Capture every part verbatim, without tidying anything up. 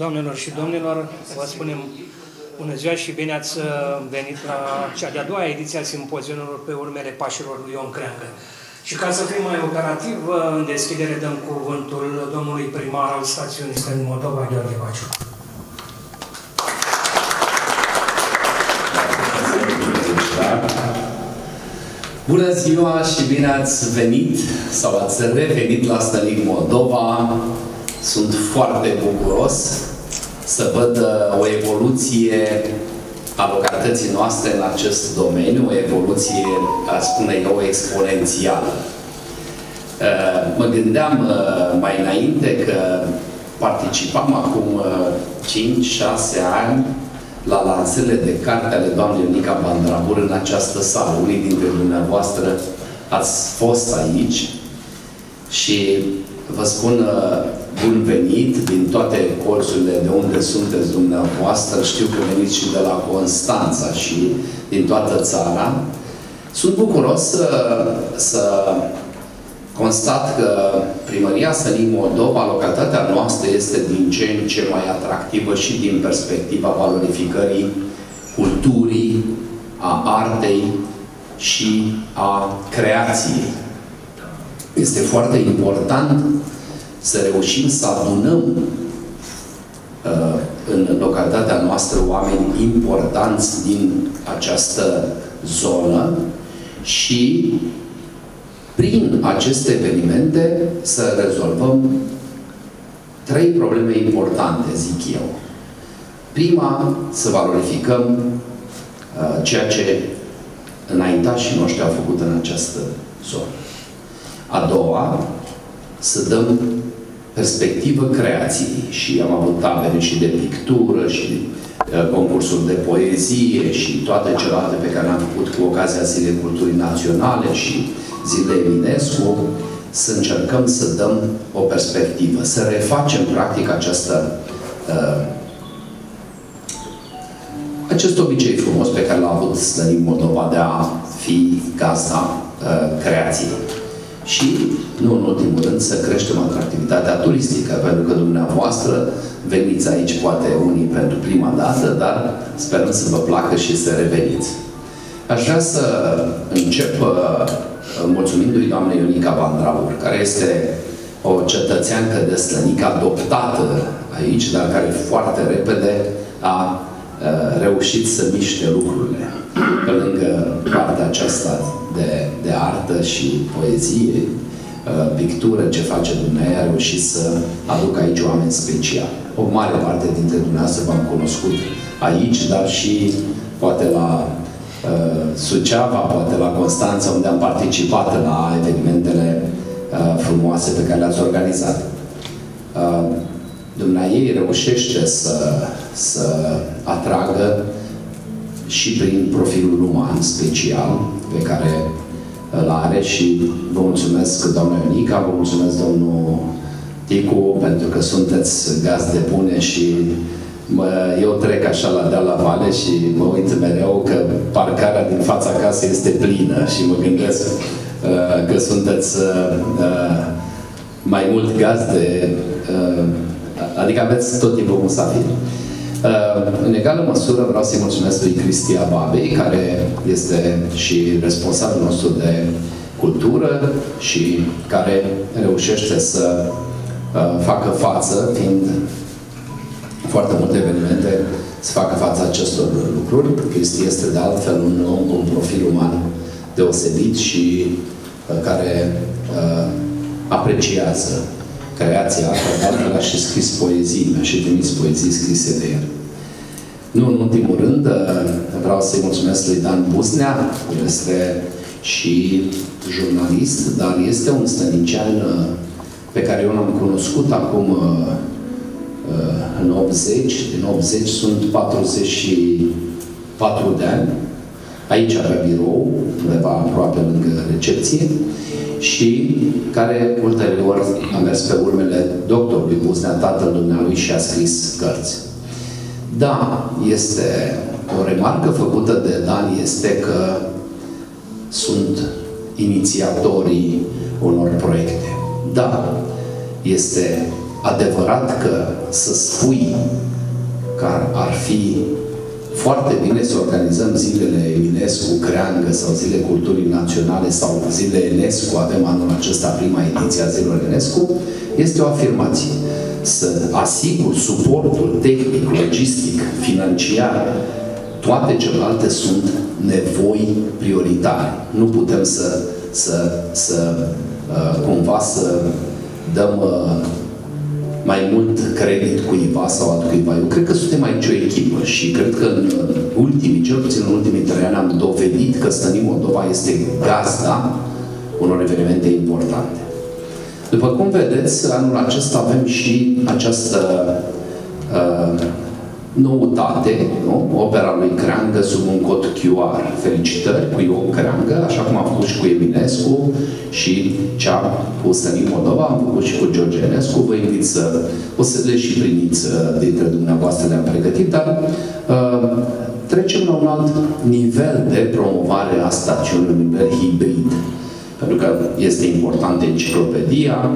Doamnelor și domnilor, vă spunem bună ziua și bine ați venit la cea de-a doua ediție a simpozionelor pe urmele pașilor lui Ion Creangă. Și ca să fim mai operativ, în deschidere dăm cuvântul domnului primar al stațiunii din Moldova, Gheorghe Baciu. Bună ziua și bine ați venit sau ați revenit la Stănic Moldova. Sunt foarte bucuros să văd o evoluție a localității noastre în acest domeniu, o evoluție, aș spune eu, exponențială. Mă gândeam mai înainte că participam acum cinci șase ani la lansările de carte ale doamnei Ionica Bandrabur în această sală. Unii dintre dumneavoastră ați fost aici și vă spun bun venit din toate colțurile de unde sunteți dumneavoastră. Știu că veniți și de la Constanța și din toată țara. Sunt bucuros să, să constat că Primăria Stănic Moldova, localitatea noastră, este din ce în ce mai atractivă și din perspectiva valorificării culturii, a artei și a creației. Este foarte important să reușim să adunăm uh, în localitatea noastră oameni importanți din această zonă și prin aceste evenimente să rezolvăm trei probleme importante, zic eu. Prima, să valorificăm uh, ceea ce înaintașii noștri au făcut în această zonă. A doua, să dăm perspectivă creației și am avut tabere și de pictură și uh, concursuri de poezie și toate celelalte pe care le-am făcut cu ocazia Zilei Culturii Naționale și Zilei Eminescu, să încercăm să dăm o perspectivă, să refacem practic această uh, acest obicei frumos pe care l-a avut Stănic Moldova de a fi gazda uh, creației. Și, nu în ultimul rând, să creștem atractivitatea turistică, pentru că dumneavoastră veniți aici, poate unii pentru prima dată, dar sperăm să vă placă și să reveniți. Aș vrea să încep uh, mulțumindu-i doamnei Ionica Bandrabur, care este o cetățeancă de Stănic adoptată aici, dar care foarte repede a uh, reușit să miște lucrurile. Pe lângă partea aceasta de, de artă și poezie, uh, pictură, ce face dumneavoastră, a reușit să aducă aici oameni speciali. O mare parte dintre dumneavoastră v-am cunoscut aici, dar și poate la uh, Suceava, poate la Constanța, unde am participat la evenimentele uh, frumoase pe care le-ați organizat. Uh, dumneavoastră reușește să, să atragă și prin profilul uman special pe care îl are și vă mulțumesc, doamna Ionica, vă mulțumesc, domnul Ticu, pentru că sunteți gazde bune și mă, eu trec așa la deal la vale și mă uit mereu că parcarea din fața casei este plină și mă gândesc uh, că sunteți uh, mai mult gazde, uh, adică aveți tot timpul musafiri. În egală măsură vreau să-i mulțumesc lui Cristia Babei, care este și responsabilul nostru de cultură și care reușește să facă față, fiind foarte multe evenimente, să facă față acestor lucruri. Cristi este de altfel un om cu un profil uman deosebit și care apreciază creația asta, de altfel a și scris poezii, mi-a și trimis poezii scrise de el. Nu în ultimul rând, vreau să-i mulțumesc lui Dan Busnea, este și jurnalist, dar este un stănicean pe care eu l-am cunoscut acum în optzeci, din optzeci sunt patruzeci și patru de ani, aici avea birou, undeva aproape lângă recepție, și care ulterior a mers pe urmele doctorului Busnea, tatăl dumnealui, și a scris cărți. Da, este o remarcă făcută de Dan, este că sunt inițiatorii unor proiecte. Da, este adevărat că să spui că ar, ar fi foarte bine să organizăm zilele Eminescu, Creangă sau zile Culturii Naționale sau zile Enescu, avem anul acesta prima ediție a zilelor Enescu, este o afirmație. Să asigur suportul tehnic, logistic, financiar, toate celelalte sunt nevoi prioritare. Nu putem să, să, să cumva să dăm mai mult credit cuiva sau altcuiva. Eu cred că suntem aici o echipă și cred că în ultimii, cel puțin în ultimii trei ani, am dovedit că Stănic Moldova este gazda unor evenimente importante. După cum vedeți, anul acesta avem și această uh, noutate, nu? Opera lui Creangă sub un cod Q R. Felicitări cu Ion Creangă, așa cum am făcut și cu Eminescu și cea cu Stănic Moldova, am făcut și cu George Enescu. Vă invit să o să le și primiți dintre dumneavoastră, le-am pregătit, dar uh, trecem la un alt nivel de promovare a stațiunii, un nivel hibrid. Pentru că este importantă enciclopedia,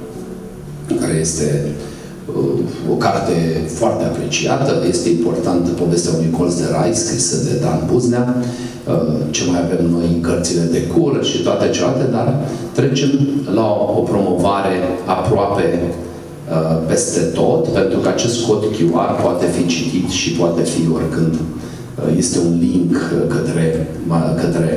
care este uh, o carte foarte apreciată, este importantă povestea unui colț de rai, scrisă de Dan Buznea, uh, ce mai avem noi, cărțile de cură și toate celelalte, dar trecem la o, o promovare aproape uh, peste tot, pentru că acest cod Q R poate fi citit și poate fi oricând. Uh, este un link către, către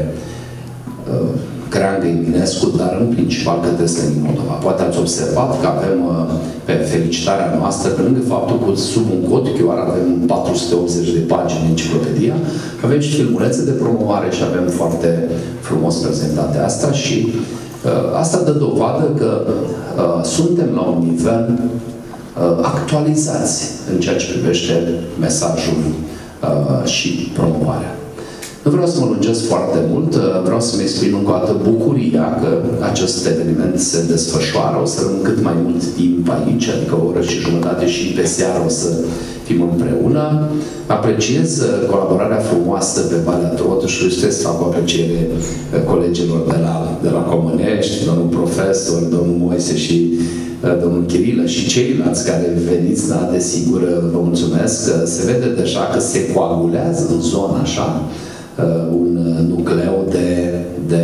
uh, Creangă, Eminescu, dar în principal către Stănic Moldova. Poate ați observat că avem pe felicitarea noastră, pe lângă faptul că sub un cod Q R avem patru sute optzeci de pagini în enciclopedia, avem și filmulețe de promovare și avem foarte frumos prezentate asta și uh, asta dă dovadă că uh, suntem la un nivel uh, actualizați în ceea ce privește mesajul uh, și promovarea. Nu vreau să mă lungesc foarte mult, vreau să-mi exprim încă o dată bucuria că acest eveniment se desfășoară. O să rămân cât mai mult timp aici, adică o oră și jumătate și pe seară o să fim împreună. Apreciez colaborarea frumoasă pe Valea Trotușului și trebuie să fac o apreciere colegilor de la, de la Comănești, domnul profesor, domnul Moise și domnul Chirilă și ceilalți care veniți, da, desigur, vă mulțumesc. Se vede deja că se coagulează în zona așa Uh, un nucleu de, de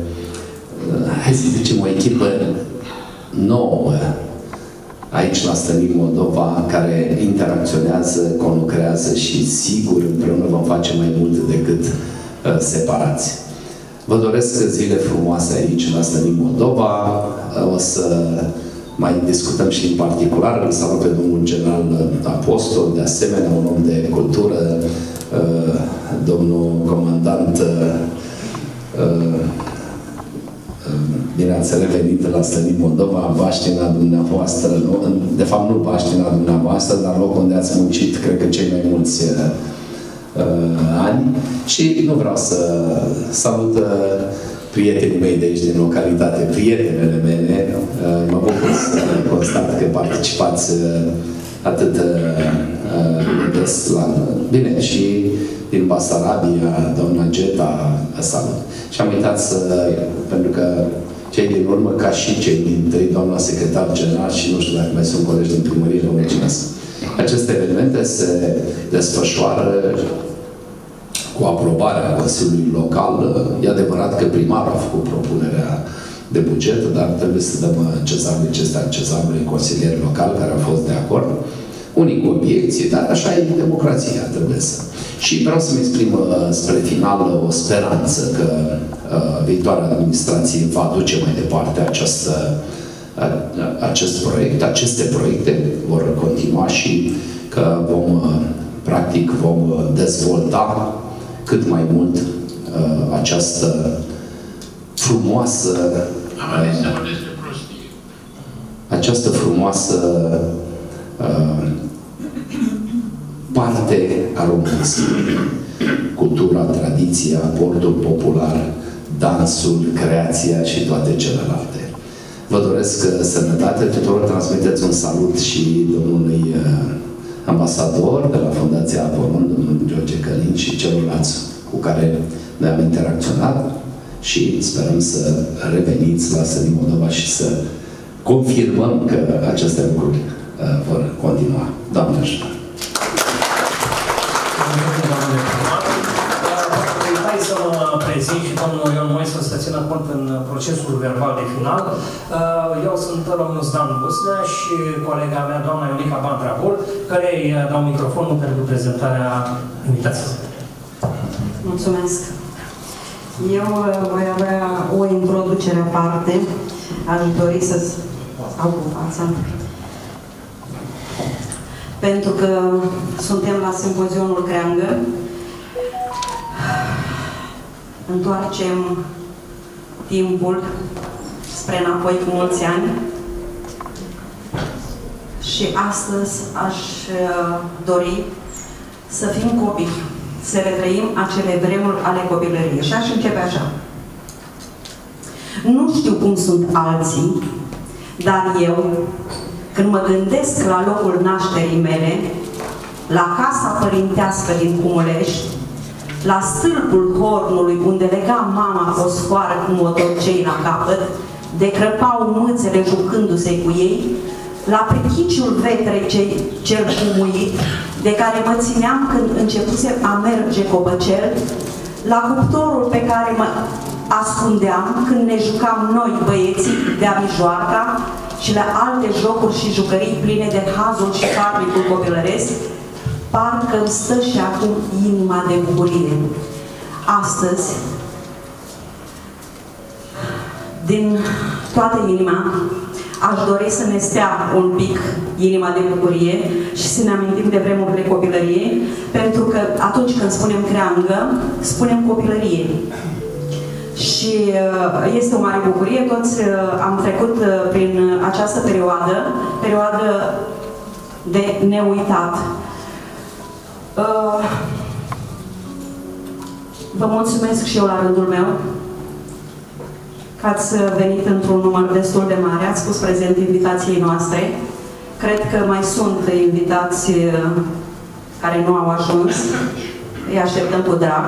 uh, hai să zicem, o echipă nouă aici la Stănic Moldova, care interacționează, conlucrează și sigur împreună vom face mai mult decât uh, separați. Vă doresc zile frumoase aici la Stănic Moldova. Uh, o să mai discutăm și în particular. Îl salut pe domnul general Apostol, de asemenea un om de cultură, Uh, domnul comandant, uh, uh, bine ați revenit la Stănic Moldova, baștina dumneavoastră, nu? De fapt nu baștina dumneavoastră, dar locul unde ați muncit, cred că cei mai mulți uh, ani. Și nu vreau să salut uh, prietenii mei de aici, din localitate, prietenele mele. Uh, mă bucur să constat că participați uh, atât uh, des la... Bine, și din Basarabia, doamna Geta, salut. Și am uitat să... pentru că cei din urmă, ca și cei din tâi, doamna secretar general și nu știu dacă mai sunt colegi din primărie, vă mulțumesc. Aceste evenimente se desfășoară cu aprobarea Consiliului Local. E adevărat că primarul a făcut propunerea de buget, dar trebuie să dăm cezarului ce stă cezarului, consilieri locali care au fost de acord. Unii cu obiecții, dar așa e democrația, trebuie să. Și vreau să-mi exprim uh, spre final o speranță că uh, viitoarea administrație va duce mai departe această, uh, acest proiect, aceste proiecte vor continua și că vom, uh, practic, vom dezvolta cât mai mult uh, această frumoasă uh, această frumoasă uh, parte a românismului. Cultura, tradiția, aportul popular, dansul, creația și toate celelalte. Vă doresc sănătate, tuturor transmiteți un salut și domnului uh, ambasador de la Fundația Apolon, domnul George Călin și celorlalți cu care noi am interacționat și sperăm să reveniți la Stănic Moldova și să confirmăm că aceste lucruri uh, vor continua. Doamne ajută! Hai să mă prezint și domnul Ion Moise să țină cont în procesul verbal de final. Eu sunt domnul Zdan Busnea și colega mea, doamna Ionica Bantrabur, care îi dau microfonul pentru prezentarea invitației. Mulțumesc! Eu voi avea o introducere aparte. Aș dori să stau cu fața. Pentru că suntem la simpozionul Creangă. Întoarcem timpul spre înapoi cu mulți ani. Și astăzi aș dori să fim copii, să retrăim acele vremuri ale copilăriei. Și aș începe așa. Nu știu cum sunt alții, dar eu, când mă gândesc la locul nașterii mele, la casa părintească din Cumulești, la stâlpul hornului unde lega mama fosfoară cu motorcei la capăt, de crăpau mâțele jucându-se cu ei, la prechiciul vetrei cel cumuit, de care mă țineam când începuse a merge copăcel, la cuptorul pe care mă ascundeam când ne jucam noi, băieții, de-a mijoarca, și la alte jocuri și jucării pline de hazul și fabricul copilăresc, parcă îmi stă și acum inima de bucurie. Astăzi, din toată inima, aș dori să ne stea un pic inima de bucurie și să ne amintim de vremurile copilăriei, pentru că atunci când spunem Creangă, spunem copilărie. Și este o mare bucurie, toți am trecut prin această perioadă, perioadă de neuitat. Vă mulțumesc și eu la rândul meu că ați venit într-un număr destul de mare, ați spus prezent invitației noastre. Cred că mai sunt invitați care nu au ajuns, îi așteptăm cu drag.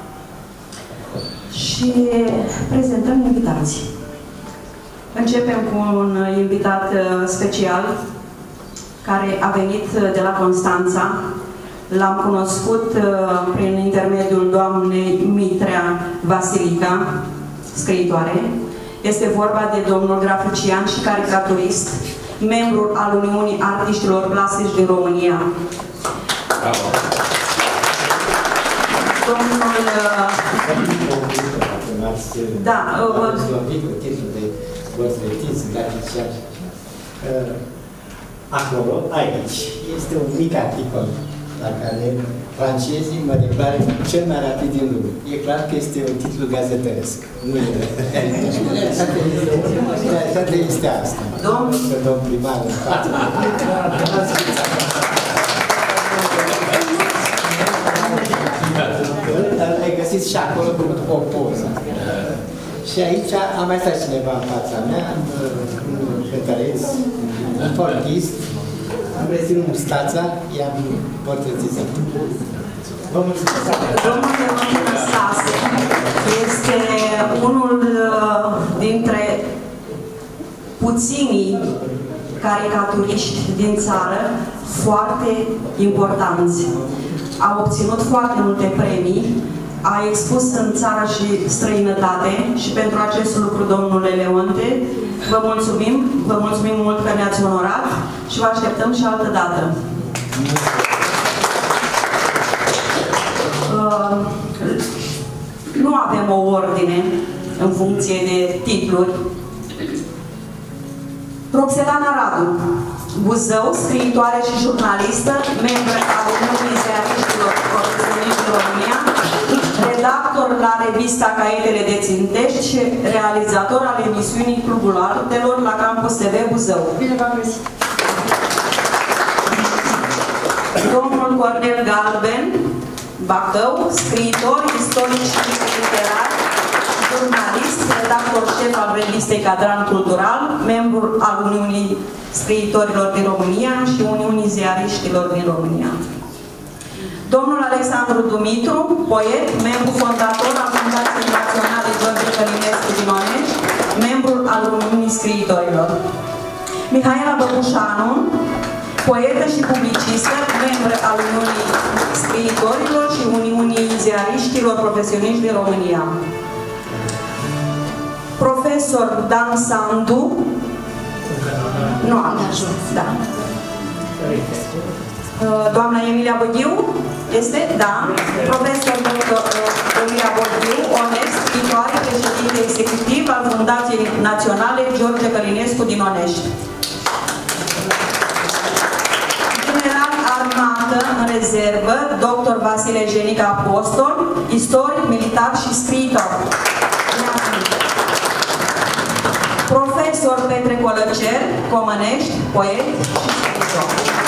Și prezentăm invitații. Începem cu un invitat special care a venit de la Constanța. L-am cunoscut prin intermediul doamnei Mitrea Vasilica, scriitoare. Este vorba de domnul grafician și caricaturist, membru al Uniunii Artiștilor Plastici din România. Bravo. Domnul... Da, acolo, aici, este un mic articol la care francezii mă declară cel mai rapid din lume. E clar că este un titlu gazetăresc. Nu e. Realitatea este asta. Domnul primar în față. Ai găsit și acolo cu o poză. Și aici a mai stat cineva în fața mea, un cântăreț, un folkist. Am reținut mustața, i-am portretizat. Vă mulțumesc! Domnul Stase este unul dintre puținii caricaturiști din țară foarte importanți. A obținut foarte multe premii, a expus în țară și străinătate și pentru acest lucru, domnule Leonte, vă mulțumim, vă mulțumim mult că ne-ați onorat și vă așteptăm și altă dată. Uh, nu avem o ordine în funcție de titluri. Roxelana Radu, Buzău, scriitoare și jurnalistă, membră a Uniunii Ziariștilor Profesioniști din România, redactor la revista Caietele de Țintești și realizator al emisiunii Clubul Artelor la Campus T V Buzău. Bine v-am găsit! Domnul Cornel Galben, Bacău, scriitor, istoric și literar, jurnalist, redactor șef al revistei Cadran Cultural, membru al Uniunii Scriitorilor din România și Uniunii Ziariștilor din România. Domnul Alexandru Dumitru, poet, membru fondator al Fundației Naționale George Călinescu din Onești, membru al Uniunii Scriitorilor. Mihaela Băbușanu, poetă și publicistă, membră al Uniunii Scriitorilor și Uniunii Ziariștilor Profesioniști din România. Profesor Dan Sandu, nu am ajuns, da. Doamna Emilia Băghiu, este? Da. Profesor doctor Emilia Băghiu, onest, scriitoare, președinte executiv al Fundației Naționale George Călinescu din Onești. General armată în rezervă, doctor Vasile Jenica Apostol, istoric, militar și scriitor. Profesor Petre Colăcel, Comănești, poet și scriitor.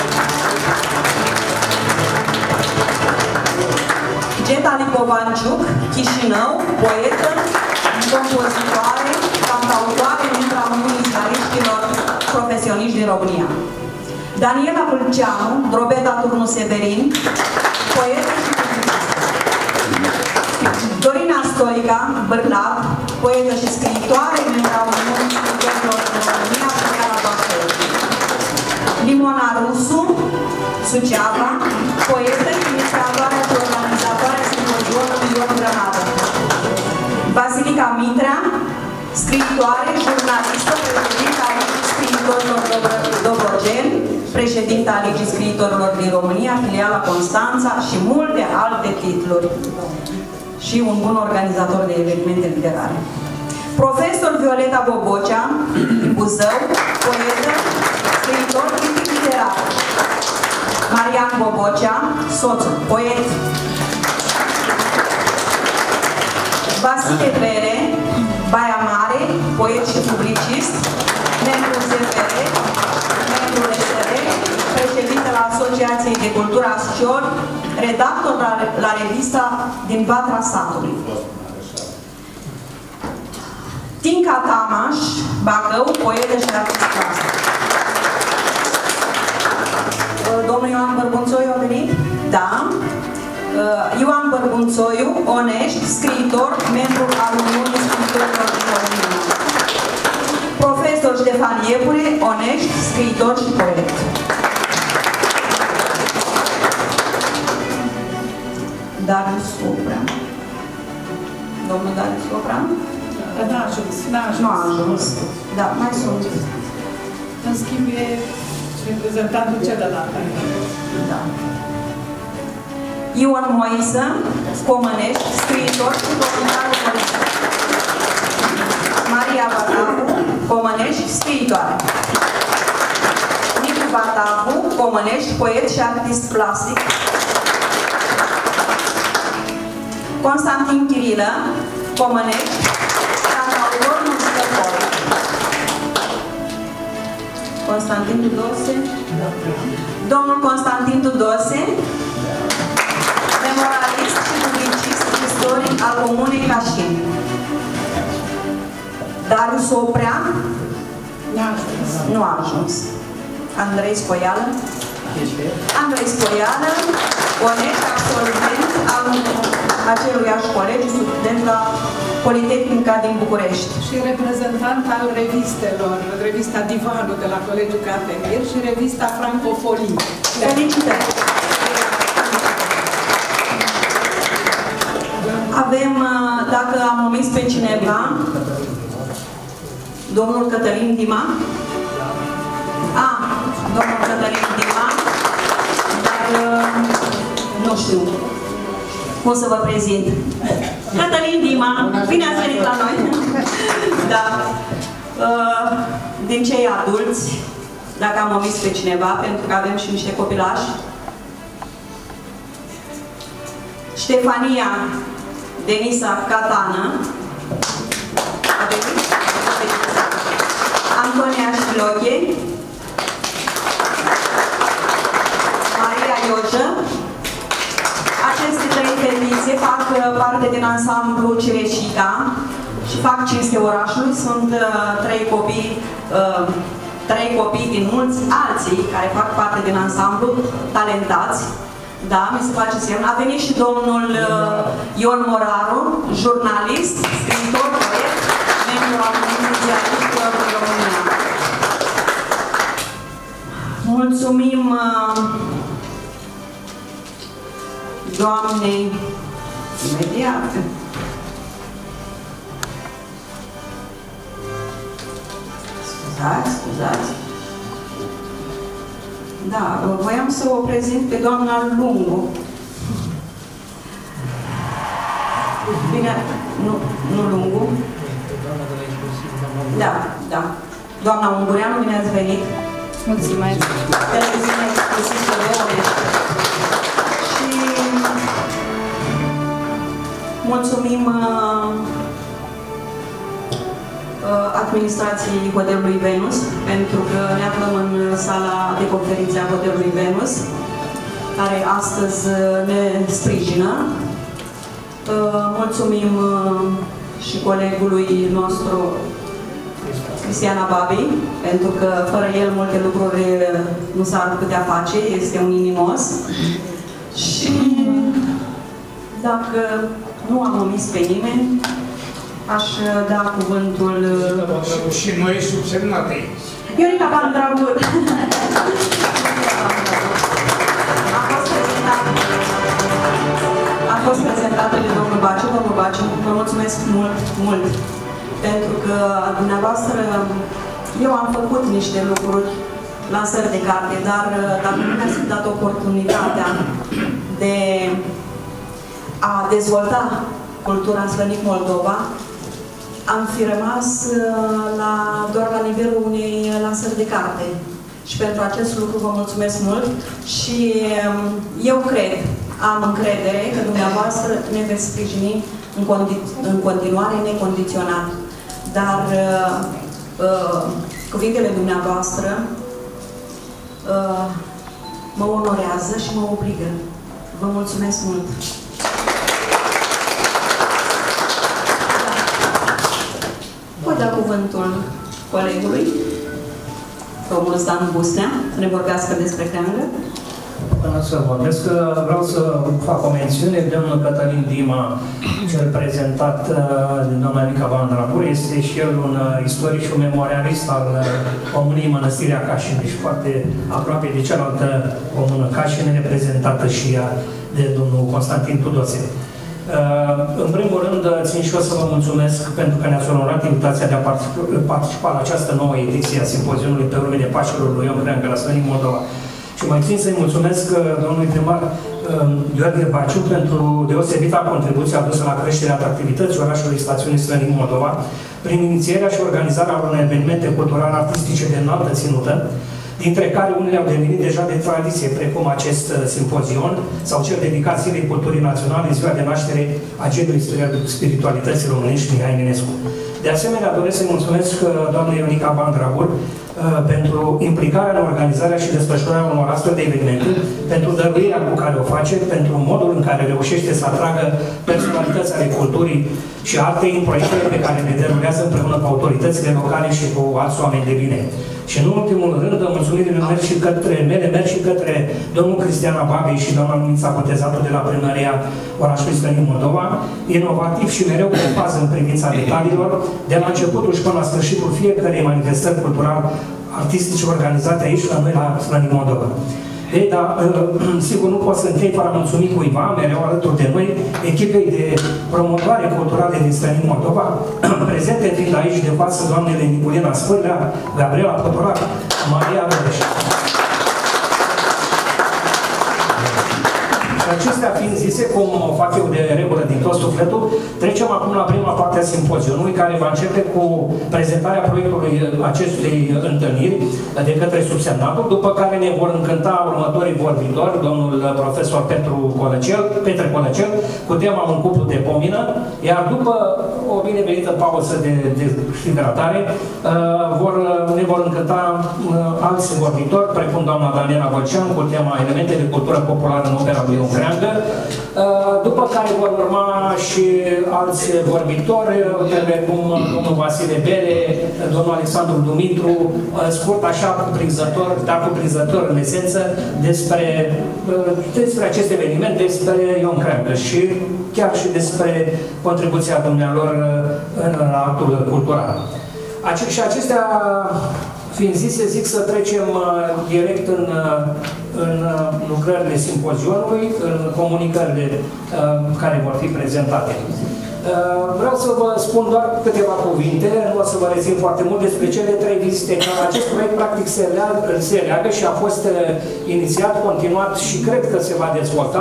Geta Licovanciuc, Chișinău, poetă, compozitoare, cantautoare, membra Uniunii Ziariștilor Profesioniști din România. Daniela Vâlceanu, Drobeta Turnu Severin, poetă și publicistă. Dorina Stoica, Bârlat, poetă și scriitoare, membra Uniunii Scriitorilor din România, filiala Bacău. Limona Rusu, Suceava, poetă, inițiatoare și organizatoare simpozionului Ion Grămadă. Basilica Mitrea, scriitoare, jurnalistă, președinta a Ligii Scriitorilor Dobrogeni, președinta a Ligii Scriitorilor din România, filiala Constanța și multe alte titluri. Și un bun organizator de evenimente literare. Profesor Violeta Bobocea, Buzău, poetă, scriitor, critic literar. Marian Bobocea, soțul, poet. Vasile Bere, Baia Mare, poet și publicist, membru Z F R, membru S R, președinte la Asociației de Cultură Ascior, redactor la, la revista din Vatra Satului. Tinca Tamaș, Bacău, poetă și artist clasic. Domnul Ioan Bărbunțoiu a venit? Da. Ioan Bărbunțoiu, Onești, scriitor, membru al Uniunii Scriitorilor din România. Profesor Ștefan Iepure, Onești, scriitor și poet. Darius Oprea. Domnul Darius Oprea? N-a ajuns. Nu a ajuns. Da, mai sunt. În schimb, e reprezentantul celălalt. Da. Ion Moisă, Comănești, scriitor și voluntar politic. Maria Batavu, Comănești, scriitoare. Nicu Batavu, Comănești, poet și artist plastic. Constantin Chirilă, Comănești, cantautor, muzicător. Constantin Tudose. Domnul Constantin Tudose, memorialist și publicist istoric al Comunei Cașin. Darius Oprea, nu a ajuns. Andrei Spoială, Andrei Spoială, Onești, absolvent al aceluiași colegiu, student la Politehnica din București. Și reprezentant al revistelor, revista Divanul de la Colegiul Cartemir și revista Francofolie. Felicitări! Avem, dacă am omis pe cineva, domnul Cătălin Dima. A, domnul Cătălin Dima, dar nu știu cum să vă prezint. Cătălin Dima, bine ați venit la noi! Da. Din cei adulți, dacă am omis pe cineva, pentru că avem și niște copilași. Ștefania Denisa Catană, Antonia Șloche, Maria Iojă. Aceste trei fetițe fac parte din ansamblu Cireșica și fac cinste orașului. Sunt uh, trei copii, uh, trei copii din mulți alții care fac parte din ansamblu, talentați. Da, mi se face semn. A venit și domnul uh, Ion Moraru, jurnalist, scriitor, poet, membru al Uniunii Ziariștilor din România. Mulțumim uh, doamnei imediat. Scuzați, scuzați. Da, voiam să o prezint pe doamna Lungu. Bine, nu, nu Lungu. Da, da. Doamna Ungureanu, bine ați venit. Mulțumesc. Televiziunea exclusivă de Onești. Și mulțumim uh, administrației Hotelului Venus, pentru că ne aflăm în sala de conferințe a Hotelului Venus, care astăzi ne sprijină. Mulțumim și colegului nostru, Cristiana Babi, pentru că fără el multe lucruri nu s-ar putea face, este un inimos. Și dacă nu am omis pe nimeni, aș da cuvântul... Și noi subsemnate. Ionica Van Dragul. A fost prezentat. A fost prezentată de domnul Baciu. Domnul Baciu, vă mulțumesc mult, mult. Pentru că dumneavoastră, eu am făcut niște lucruri, lansări de carte, dar dacă nu mi-ați dat oportunitatea de a dezvolta cultura în Slănic Moldova, am fi rămas la, doar la nivelul unei lansări de carte. Și pentru acest lucru vă mulțumesc mult și eu cred, am încredere că dumneavoastră ne veți sprijini în, în continuare necondiționat. Dar uh, cuvintele dumneavoastră uh, mă onorează și mă obligă. Vă mulțumesc mult! Voi da cuvântul colegului, domnul Stan Busnea, să ne vorbească despre creangă. Până să vorbesc, vreau să fac o mențiune. Domnul Cătălin Dima, cel prezentat de doamna Ionica Van Dragul, este și el un istoric și un memorialist al comunei Mănăstirea Cașin, deci foarte aproape de cealaltă comună Cașin, reprezentată și ea de domnul Constantin Tudose. În primul rând, țin și eu să vă mulțumesc pentru că ne-ați onorat invitația de a participa la această nouă ediție a simpozionului pe urmele pașilor lui Ion Creangă la Slănic Moldova. Și mai țin să-i mulțumesc domnului primar Gheorghe Baciu pentru deosebita contribuție adusă la creșterea atractivității orașului stațiunii Slănic Moldova, prin inițierea și organizarea unor evenimente culturale artistice de înaltă ținută, dintre care unele au devenit deja de tradiție, precum acest simpozion sau cel dedicat Zilei Culturii Naționale, ziua de naștere a genului spiritualității românești Mihai Eminescu. De asemenea, doresc să-i mulțumesc doamnei Ionica Van Dragul pentru implicarea în organizarea și desfășurarea unor astfel de evenimente, pentru dăruirea cu care o face, pentru modul în care reușește să atragă personalități ale culturii și artei în proiectele pe care le derulează împreună cu autoritățile locale și cu alți oameni de bine. Și în ultimul rând, mulțumirile merg și către mele, merg și către domnul Cristiana Babei și doamna Lumința Botezatul de la Primăria orașului Slănic Moldova, inovativ și mereu cu fază în privința detaliilor, de la începutul și până la sfârșitul fiecărei manifestări culturale artistice organizate aici la noi la Slănic Moldova. Ei, dar, sigur, nu pot să închei fără a mulțumi cuiva, mereu alături de noi, echipei de promovare culturale din Slănic Moldova, prezente fiind aici de față doamnele Niculina Spârlea, Gabriela Potorac, Maria Rădeș. Și acestea fiind zise, cum o fac eu de regulă din tot sufletul, trecem acum la prima parte a simpozionului, care va începe cu prezentarea proiectului acestei întâlniri de către subsemnatul, după care ne vor încânta următorii vorbitori, domnul profesor Petru Colăcel, Petre Colăcel, cu tema Un cuplu de pomină, iar după o binevenită pauză de, de hidratare, vor, ne vor încânta alți vorbitori, precum doamna Daniela Vălcean, cu tema Elemente de cultură populară în opera lui Ion Creangă, după care vor urma și alți vorbitori, precum domnul Vasile Bele, domnul Alexandru Dumitru, scurt așa cuprinzător, dar cuprinzător în esență, despre, despre acest eveniment, despre Ion Creangă și chiar și despre contribuția dumnealor în actul cultural. Ace și acestea fiind zise, zic să trecem direct în, în lucrările simpozionului, în comunicările care vor fi prezentate. Vreau să vă spun doar câteva cuvinte, nu o să vă rețin foarte mult despre cele trei vizite, că acest proiect practic se leagă, se leagă și a fost inițiat, continuat și cred că se va dezvolta,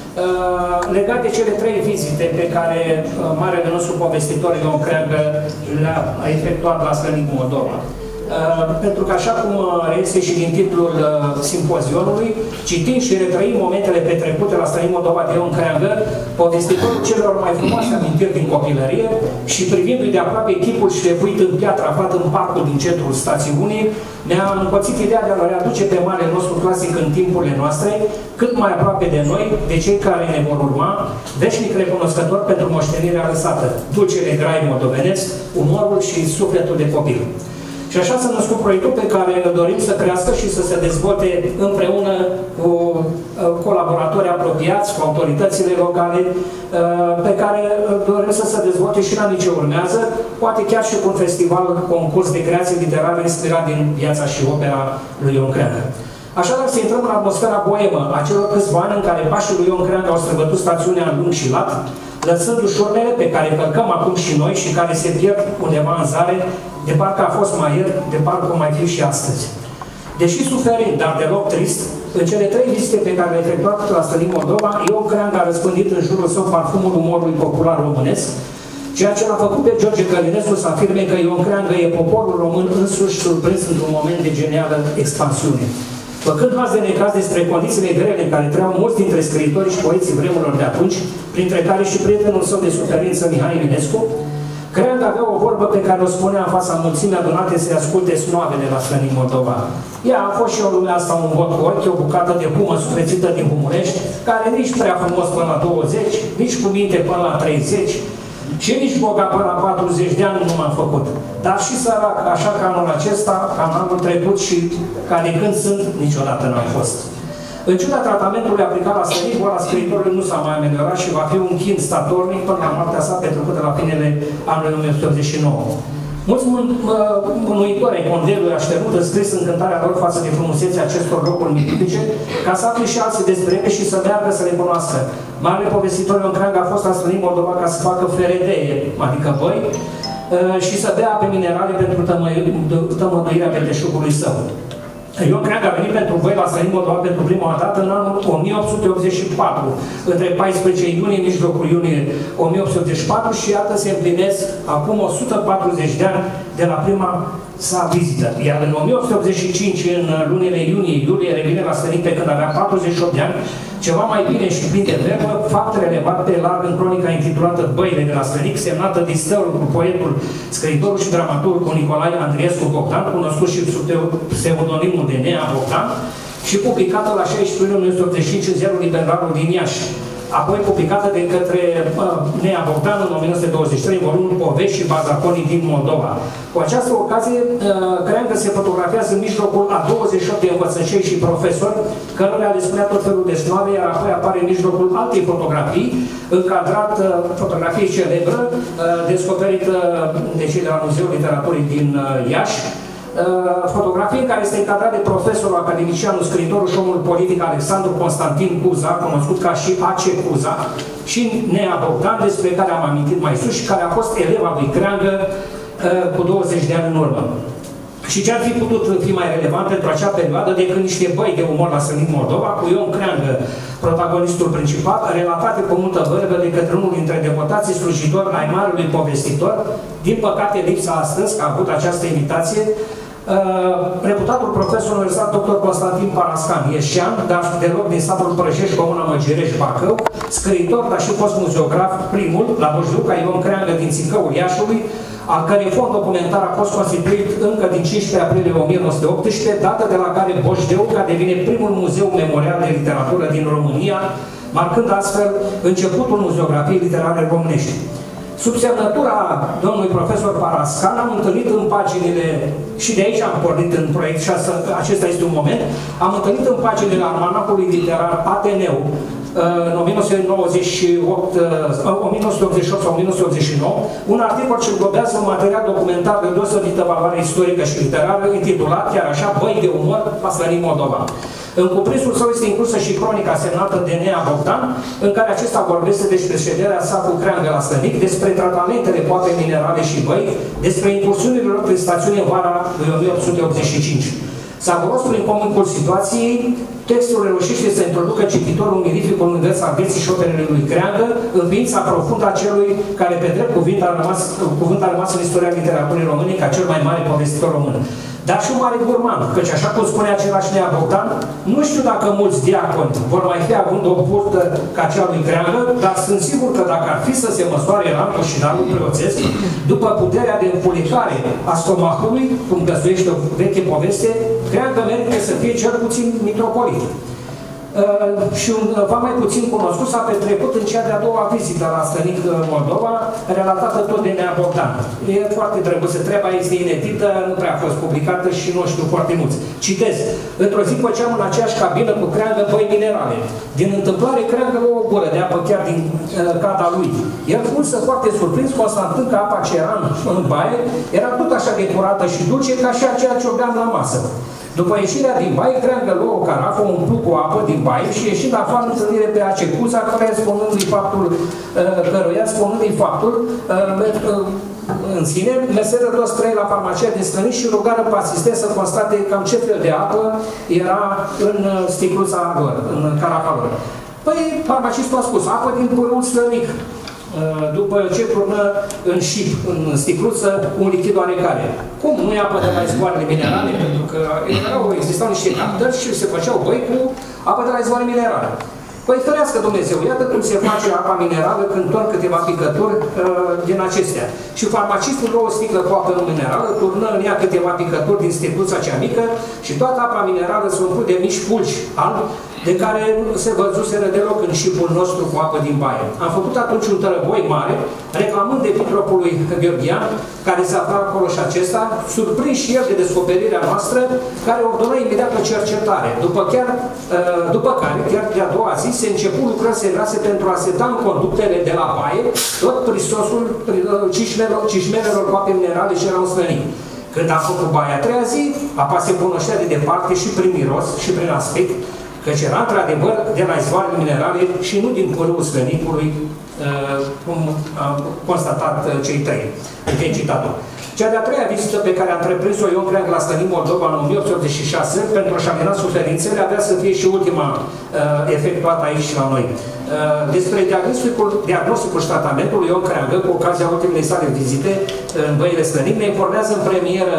legat de cele trei vizite pe care marele nostru povestitor Ion Creangă le-a efectuat la Slănic Moldova. Pentru că, așa cum reiese și din titlul simpozionului, citind și retrăind momentele petrecute la Slănic Moldova de Ion Creangă, povestitorul celor mai frumoase amintiri din copilărie și privindu-i de aproape chipul șlefuit în piatră aflat în parcul din centrul stațiunii, ne-a împățit ideea de a-l readuce pe marele nostru clasic în timpurile noastre, cât mai aproape de noi, de cei care ne vor urma, veșnic recunoscător pentru moștenirea lăsată, dulcele grai moldovenesc, umorul și sufletul de copil. Și așa s-a născut proiectul pe care dorim să crească și să se dezvolte împreună cu colaboratori apropiați, cu autoritățile locale, pe care dorim să se dezvolte și în anii ce urmează, poate chiar și cu un festival, concurs de creație literară inspirat din viața și opera lui Ion Creangă. Așadar, să intrăm în atmosfera boemă a celor câțiva ani în care pașii lui Ion Creangă au străbătut stațiunea în lung și lat, lăsându-și urmele pe care călcăm acum și noi și care se pierd undeva în zare, de parcă a fost mai ieri, de parcă o mai fi și astăzi. Deși suferind, dar deloc trist, în cele trei vizite pe care le-a efectuat la Slănic Moldova, Ion Creangă a răspândit în jurul său parfumul umorului popular românesc, ceea ce l-a făcut pe George Călinescu să afirme că Ion Creangă e poporul român însuși surprins într-un moment de genială expansiune. Făcând haz de necaz despre condițiile grele în care trăiau mulți dintre scriitorii și poeții vremurilor de atunci, printre care și prietenul său de suferință, Mihai Eminescu, Creangă avea o vorbă pe care o spunea în fața mulțimii adunate să-i asculte snoavele la Slănic Moldova. Ea a fost și în lumea asta un vot cu ochi, o bucată de humă suflețită din Humurești, care nici prea frumos până la douăzeci, nici cu minte până la treizeci, și nici bogat până la patruzeci de ani nu m-am făcut. Dar și sărac, așa ca anul acesta, ca anul trecut și ca de când sunt, niciodată n-am fost. În ciuda tratamentului aplicat la Slănic, boala scriitorului nu s-a mai ameliorat și va fi un chin statornic până la moartea sa petrecută la finele anului o mie nouă sute optzeci și nouă. Mulți mânuitori ai condelului așternut înscris încântarea lor față de frumusețea acestor locuri mitice, ca să afle și alții despre ele și să meargă să le cunoască. Marele povestitor Ion Creangă a fost la Slănic Moldova ca să facă feredee, adică băi, și să dea ape minerale pentru tămăduirea belteșugului său. Ion Creangă a venit pentru voi la Slănic Moldova pentru prima dată în anul o mie opt sute optzeci și patru, între paisprezece iunie, mijlocul iunie o mie opt sute optzeci și patru și iată se împlinesc acum o sută patruzeci de ani de la prima sa vizită. Iar în o mie opt sute optzeci și cinci, în lunile iunie-iulie, revine la Slănic pe când avea patruzeci și opt de ani, ceva mai bine și plin de verbă, fapt relevat pe larg în cronica intitulată Băile de la Slănic, semnată distelul cu poetul, scriitorul și dramaturgul Nicolae Andriescu Bogdan, cunoscut și sub pseudonimul de Nea Bogdan, și publicată la șaisprezece iulie o mie nouă sute optzeci și cinci în ziarul Liberalul din Iași. Apoi publicată de către uh, Nea Bogdan în o mie nouă sute douăzeci și trei, volumul Povești și Bazaconii din Moldova. Cu această ocazie, uh, Creangă se fotografiază în mijlocul a douăzeci și opt de învățășei și profesori, cărora le spunea tot felul de snoave, iar apoi apare în mijlocul altei fotografii, încadrat uh, fotografie celebră, uh, descoperită de cei de la Muzeul Literaturii din uh, Iași, fotografie în care este încadrat de profesorul, academicianul, scriitorul și omul politic Alexandru Constantin Cuza, cunoscut ca și A C Cuza, și Nea Bogdan, despre care am amintit mai sus și care a fost eleva lui Creangă cu douăzeci de ani în urmă. Și ce ar fi putut fi mai relevant pentru acea perioadă decât niște băi de umor la Slănic Moldova, cu Ion Creangă, protagonistul principal, relatate cu multă vârbă de către unul dintre deputații slujitori ai marelui povestitor, din păcate lipsa astăzi, că a avut această invitație, Uh, reputatul profesor universitar doctor Constantin Parascan, ieșean, dar deloc din satul Prăjești, comuna Măgireș, Bacău, scriitor, dar și fost muzeograf, primul, la Bojduca, Ion Creangă din Țicăul Iașului, al cărei fond documentar a fost constituit încă din cincisprezece aprilie o mie nouă sute optsprezece, dată de la care Bojduca devine primul muzeu memorial de literatură din România, marcând astfel începutul muzeografiei literare românești. Sub semnătura domnului profesor Parascan am întâlnit în paginile, și de aici am pornit în proiect și asta, acesta este un moment, am întâlnit în paginile almanacului literar Ateneu, în o mie nouă sute nouăzeci și opt, o mie nouă sute optzeci și opt sau o mie nouă sute optzeci și nouă, un articol ce înglobează un material documentar de deosebită valoare istorică și literară, intitulat chiar așa, Băi de umor la Slănic Moldova. În cuprinsul său este inclusă și cronica semnată de Nea Bogdan, în care acesta vorbește despre șederea sa cu creangă la Slănic, despre tratamentele cu ape minerale și băi, despre incursiunile lor prin stațiune în vara lui o mie opt sute optzeci și cinci. Savuros prin comunicul situației, textul reușește să introducă cititorul în mirificul univers al vieții și operele lui Creangă, în ființa profundă a celui care pe drept cuvânt a rămas, cuvânt a rămas în istoria literaturii române ca cel mai mare povestitor român. Dar și un mare gurman, căci așa cum spune același Nea Bogdan, nu știu dacă mulți diaconi vor mai fi având o burtă ca cea lui Creangă, dar sunt sigur că dacă ar fi să se măsoare rangul și darul preoțesc, după puterea de împulicare a stomacului, cum găsuiește o veche poveste, Creangă merită să fie cel puțin mitropolit. Uh, și un va mai puțin cunoscut s-a petrecut în cea de-a doua vizită la Slănic, Moldova, relatată tot de Nea Bogdan. E foarte drăguță, treaba este inedită, nu prea a fost publicată și nu știu foarte mulți. Citez. Într-o zi făceam în aceeași cabină cu Creangă băi minerale. Din întâmplare, Creangă lua o gură de apă chiar din uh, cata lui. El fusă foarte surprins, constatând că apa ce era în baie era tot așa de curată și dulce ca și aceea ce o beam la masă. După ieșirea din baie, Creangă luă o carafă, umplu cu apă din baie și ieșind afară întâlnire pe Acecuza, căruia spunându-i faptul, căruia spunându-i faptul în sine, meseră toți trei la farmacia din Slănic și rugară pe asistent să constate cam ce fel de apă era în sticluța lor, în carafa lor. Păi, farmacistul a spus, apă din pârâul Slănic. După ce turnă în șip, în sticluță, un lichid oarecare. Cum? Nu e apă de la izvoarele minerale? Pentru că erau, existau niște captări și se făceau băi cu apă de la izvoare minerale. Păi ferească Dumnezeu, iată cum se face apa minerală când torn câteva picături uh, din acestea. Și farmacistul luă o sticlă cu apă minerală, turnă în ea câteva picături din sticluța cea mică și toată apa minerală se umplu de mici fulgi albi, de care nu se văzuseră deloc în șipul nostru cu apă din baie. Am făcut atunci un tărăboi mare, reclamând epitropul lui Gheorghian, care se afla acolo și acesta, surprins și el de descoperirea noastră, care ordonă imediat o cercetare. După, chiar, după care, chiar de-a doua zi, se începu lucrări serioase pentru a seta în conductele de la baie tot prisosul cișmelelor cu ape minerale și erau Slănic. Când am făcut baia a treia zi, apa se cunoștea de departe și prin miros și prin aspect, căci era într-adevăr de la izvoarele minerale și nu din pârâul Slănicului, uh, cum am constatat uh, cei trei. Închei citatul. Cea de-a treia vizită pe care a întreprins-o Ion Creangă la Slănic, Moldova, în o mie opt sute optzeci și șase, pentru a-și amena suferințele, avea să fie și ultima uh, efectuată aici la noi. Uh, despre diagnosticul, diagnosticul și tratamentul lui Ion Creangă, cu ocazia ultimei sale vizite în băile Slănic, ne informează în premieră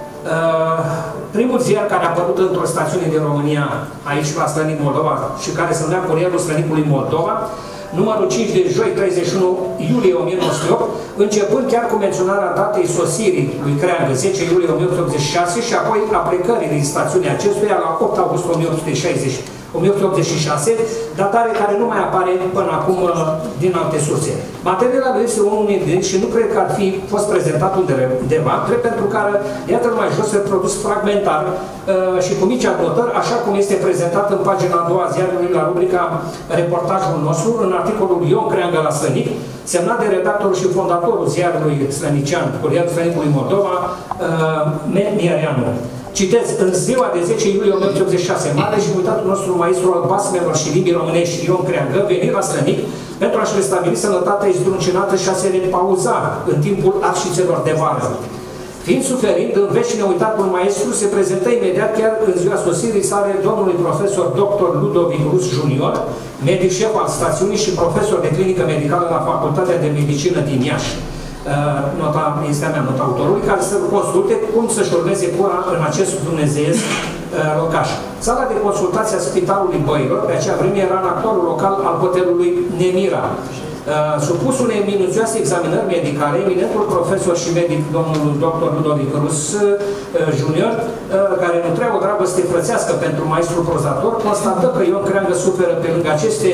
Uh, primul ziar care a apărut într-o stațiune din România, aici la Slănic, Moldova, și care se numea Curierul Slănicului Moldova, numărul cinci de joi, treizeci și unu iulie o mie nouă sute opt, începând chiar cu menționarea datei sosirii lui Creangă, zece iulie o mie opt sute optzeci și șase, și apoi a plecării din stațiunea acestuia la opt august o mie opt sute șaizeci. o mie opt sute optzeci și șase, datare care nu mai apare până acum din alte surse. Materialul lui este unul evident și nu cred că ar fi fost prezentat undeva, drept pentru care, iată mai jos, se produs fragmentar uh, și cu mici adnotări, așa cum este prezentat în pagina a doua ziarului la rubrica Reportajul nostru, în articolul Ion Creangă la Slănic, semnat de redactorul și fondatorul ziarului slănician, Curierul Slănicului Moldova, uh, Miereanu. Citez, în ziua de zece iulie o mie opt sute optzeci și șase, mare și uitatul nostru maestru al basmelor și limbii românești, Ion Creangă, veni la Slănic pentru a-și restabili sănătatea zdruncinată și a se repauza în timpul abșițelor de vară. Fiind suferind, în veci neuitatul maestru se prezentă imediat chiar în ziua sosirii sale domnului profesor doctor Ludovic Rus junior, medic șef al stațiunii și profesor de clinică medicală la Facultatea de Medicină din Iași. Nota este a mea, nota autorului, care să consulte cum să-și urmeze cura în acest dumnezeiesc locaș. Sala de consultație a Spitalului Băilor, pe acea vreme, era în actualul local al hotelului Nemira. Supus unei minuțioase examinări medicale, eminentul profesor și medic, domnul doctor Ludovic Rus, junior, care nutrea o dragoste frățească pentru maestrul prozator, constată că Ion Creangă suferă pe lângă aceste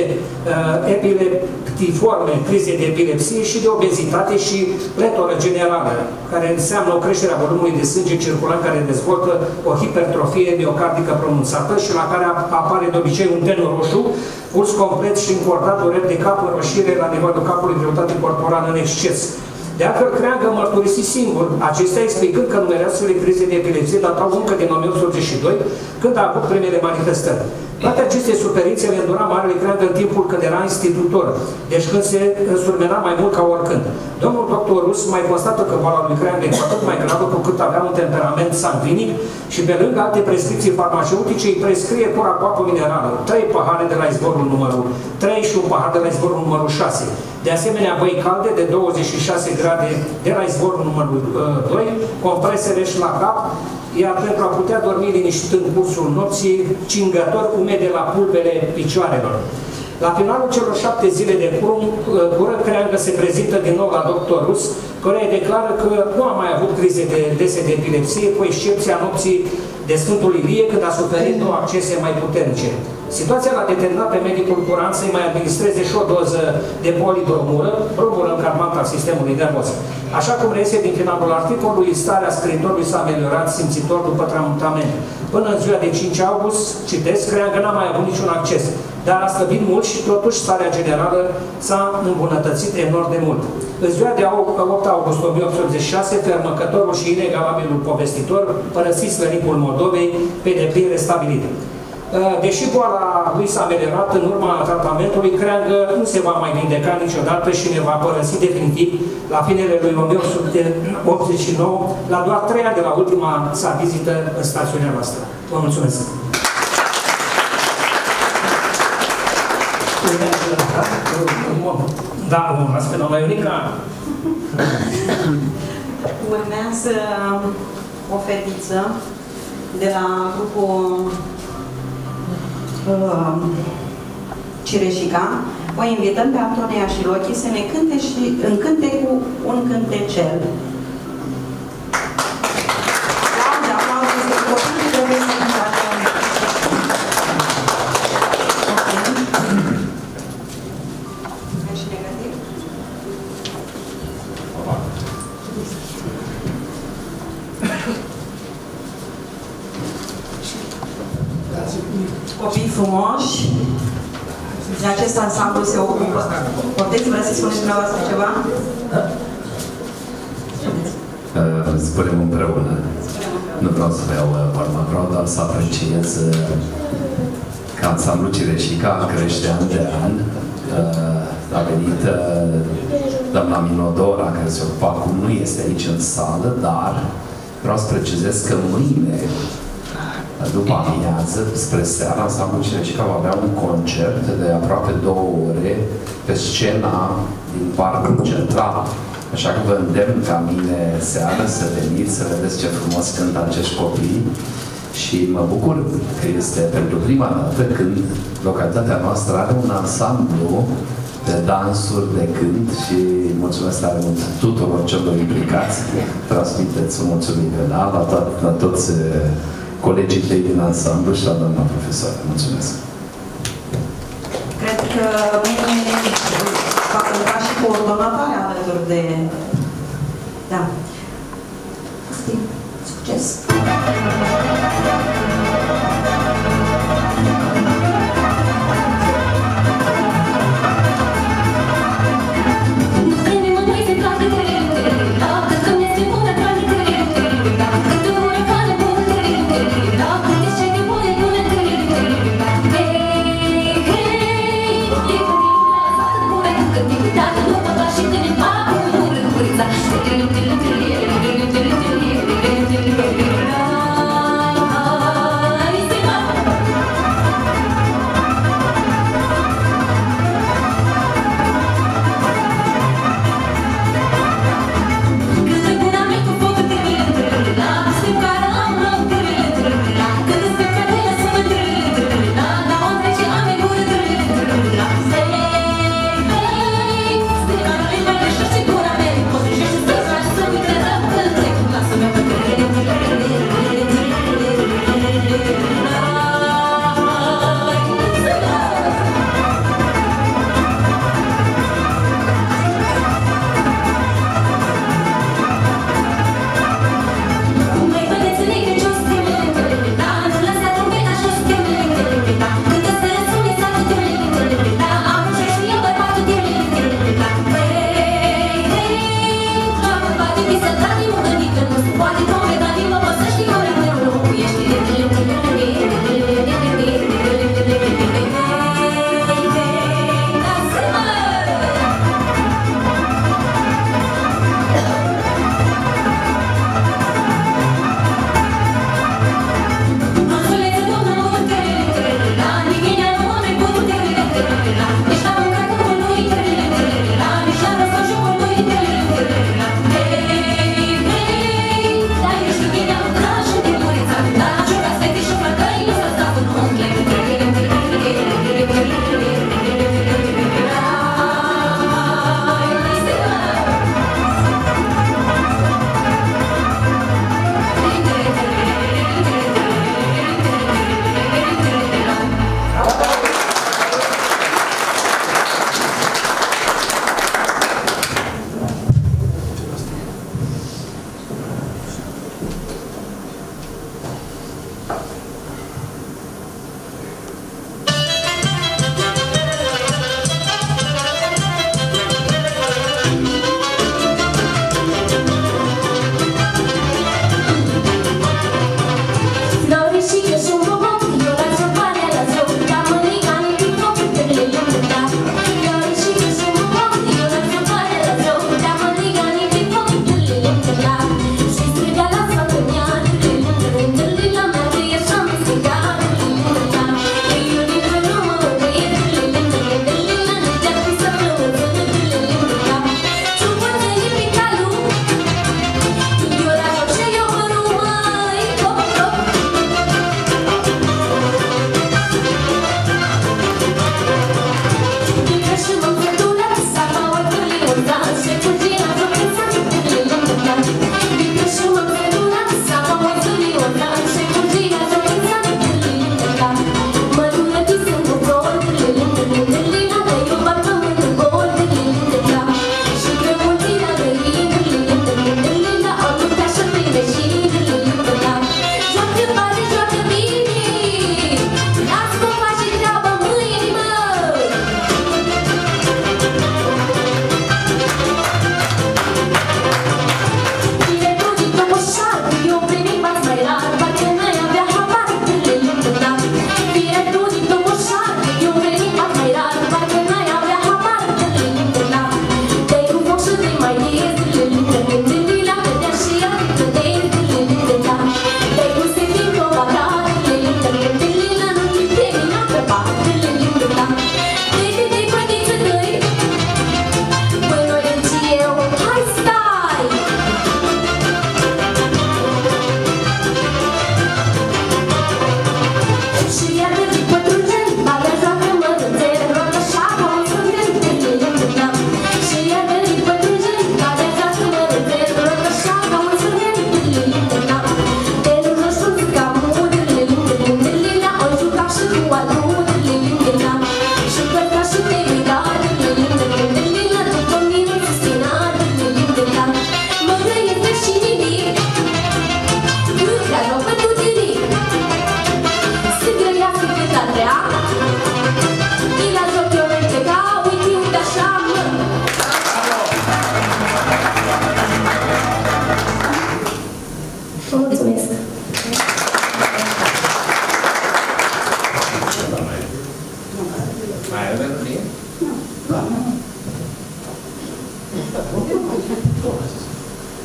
epileptiforme, crize de epilepsie și de obezitate și pletoră generală, care înseamnă o creștere a volumului de sânge circulant care dezvoltă o hipertrofie miocardică pronunțată și la care apare de obicei un ten roșu, puls complet și încordat, dureri de cap, înroșire la nivelul capului, greutate corporală în exces. De altfel, Creangă mărturisi singur, acestea explicând că numeroasele crize de epilepsie datau încă din o mie opt sute optzeci și doi, când a avut primele manifestări. Toate aceste suferințe le îndura Marele Creangă în timpul când era institutor, deci când se surmena mai mult ca oricând. Domnul doctor Rus mai constată că boala lui Creangă e cu atât mai gravă cu cât avea un temperament sanguinic și pe lângă alte prescripții farmaceutice îi prescrie pura cu apă minerală, trei pahare de la izvorul numărul trei și un pahar de la izvorul numărul șase. De asemenea, băi calde de douăzeci și șase grade de la izvorul numărul doi, comprese reși la cap, iar pentru a putea dormi liniștit în cursul nopții, cingători umede la pulpele picioarelor. La finalul celor șapte zile de cură, Creangă se prezintă din nou la doctor Rus, care îi declară că nu a mai avut crize de dese de epilepsie, cu excepția nopții de Sfântul Ilie, când a suferit două accese mai puternice. Situația l-a determinat pe medicul curant să-i mai administreze și o doză de polibromură, bromură încalmantă al sistemului nervos. Așa cum reiese din finalul articolului, starea scriitorului s-a ameliorat simțitor după tratament. Până în ziua de cinci august, citesc, Creangă n-a mai avut niciun acces, dar a slăbit mult și totuși starea generală s-a îmbunătățit enorm de mult. În ziua de opt august o mie opt sute optzeci și șase, fermăcătorul și inegalabilul povestitor părăsi slănicul Moldovei pe deplin restabilit. Deși boala lui s-a ameliorat în urma tratamentului, Creangă nu se va mai vindeca niciodată și ne va părăsi definitiv la finele lui o mie opt sute optzeci și nouă, la doar trei ani de la ultima sa vizită în stațiunea noastră. Vă mulțumesc! Da, urmează doamna Ionica. Urmează o fetiță de la grupul uh, Cireșica. O invităm pe Antonia și Lochi să ne cânte și încânte cu un cântecel. Aplauze, aplauze, este copilul trebuie să cântați. Copii frumoși, de acest ansamblu se ocupă. Puteți vrea să spuneți dumneavoastră ceva? Uh, spunem împreună. Nu vreau să iau vorba, vreau doar să apreciez că ansamblu Cireșica crește an de an. Uh, a venit uh, doamna Minodora, care se ocupa acum, nu este aici în sală, dar vreau să precizez că mâine, după amiază, spre seara, ansamblul Cireșica va avea un concert de aproape două ore pe scena din Parcul Central. Așa că vă îndemn ca mine seară să veniți, să vedeți ce frumos cântă acești copii. Și mă bucur că este pentru prima dată când localitatea noastră are un ansamblu de dansuri, de cânt și mulțumesc tare mult tuturor celor implicați. Transmiteți o mulțumire, da? La, to la toți colegii tăi din ansamblu și la doamna profesoară. Mulțumesc! Cred că mâine va cânta și coordonatoarea alături de... Da. Succes! Hey, hey, hey,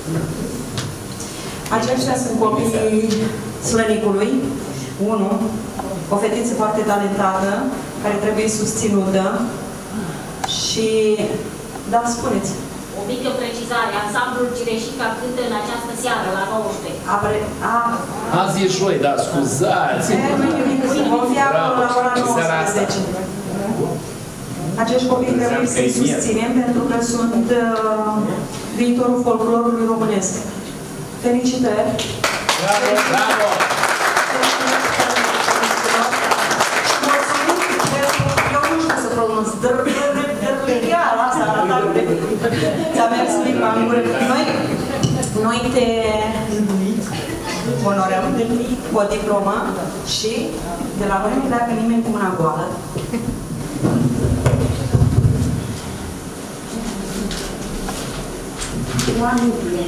Aceștia sunt copiii Slănicului. Unu, o fetiță foarte talentată, care trebuie susținută. Și, da, spuneți. O mică precizare, ansamblul Cireșica cântă în această seară, la nouăsprezece. Apre... A... Azi e joi, da, scuzați. Vom fi acolo la ora nouăsprezece. Acești copii trebuie să-i susținem pentru că sunt uh, viitorul folclorului românesc. Felicitări! Bravo! Bravo! Mulțumim pentru, eu nu știu să pronunț, dărligheara asta arată de... Ți-a mers limba în gură. Noi, noi te onorăm cu o diplomă și de la noi nu pleacă nimeni cu mâna goală. Oamenii.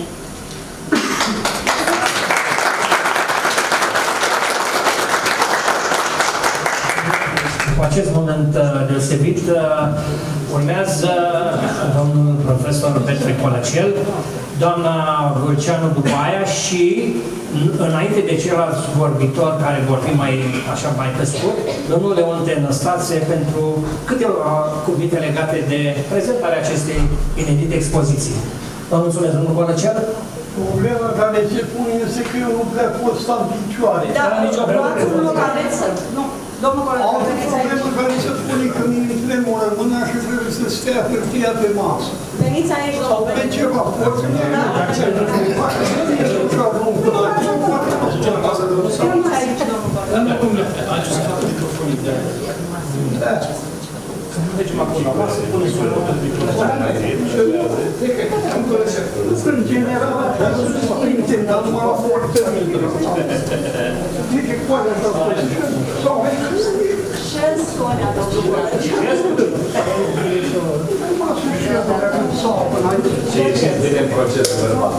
Cu acest moment deosebit urmează domnul profesor Petre Colacel, doamna Vâlceanu după aia și înainte de ceilalți vorbitori care vor fi mai așa mai pe scurt, domnul Leonte Năstase pentru câteva cuvinte legate de prezentarea acestei inedite expoziții. Vă mulțumesc, domnul Colacel. Problema care se pune este că eu nu prea pot sta în picioare. Da, luați un loc, aveți să... Nu, domnul Colacel. Altă problemă care se pune că mi-e tremură mâna și trebuie să stea hârtia pe masă. Veniți aici, sau pe ceva, pot să ne Mergem acum la masă, puneți un loc în picioare. În general, dar numai la foarte mică. Zice, poate să sau ce spune adăugătoare? Ce vedem procesul verbal.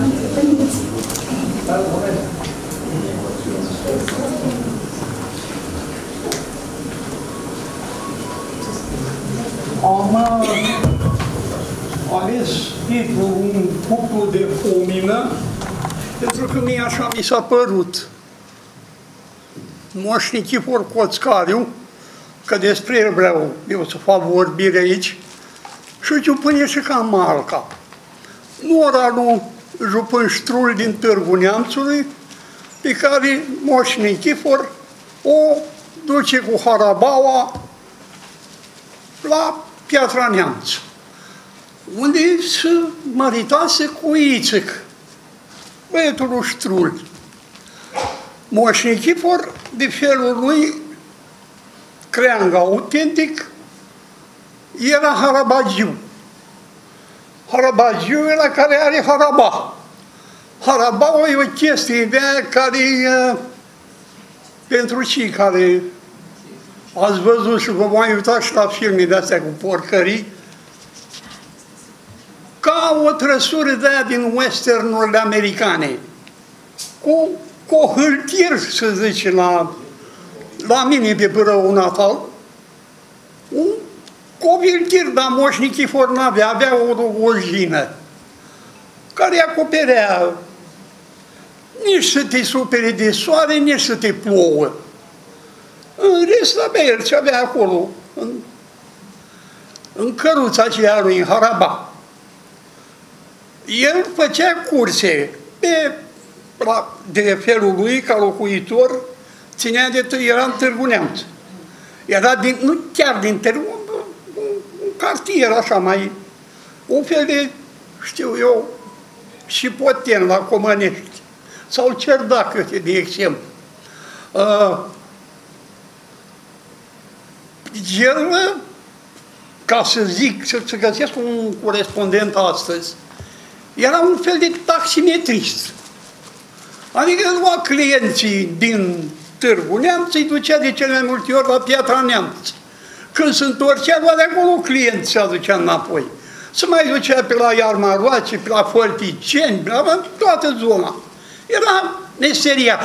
Am ales titlul Un cuplu de pomină pentru că mie așa mi s-a părut. Moș Nichifor Coțcariu, că despre el vreau eu să fac vorbire aici, și Jupâne și Camalca. Nora lui Jupân Ștrul din Târgu Neamțului, pe care Moș Nichifor o duce cu harabaua la Piatra Neamț, unde se măritase cu Ițic, băietul lui Ștrul. Moș Nichifor, de felul lui creang autentic, era harabagiu. Harabagiu e la care are haraba. Haraba e o chestie de aia care, pentru cei care ați văzut și vă mai uitați și la filme de-astea cu porcării, ca o trăsură de aia din westernurile americane, cu, cu o hârtier, să zice, la, la mine pe Bărău natal, un copiltir, dar Moș Nichifor n-avea, avea o ojină, care acoperea nici să te supere de soare, nici să te plouă. În rest, avea el ce avea acolo, în, în căruța aceea lui, în haraba. El făcea curse pe, la, de felul lui, ca locuitor, ținea de era în Târgu Neamț. Era din, nu chiar din Târgu, un, un, un cartier așa mai, un fel de, știu eu, și poten la Comănești, sau Cerdac, de exemplu. Uh, El, ca să zic, să, să găsesc un corespondent astăzi, era un fel de taximetrist. Adică lua clienții din Târgu Neamț, îi ducea de cele mai multe ori la Piatra Neamț. Când se întorcea, lua de acolo clienți și aducea înapoi. Se mai ducea pe la Iarmaroace, pe la Fălticeni, pe la toată zona. Era meseriaș.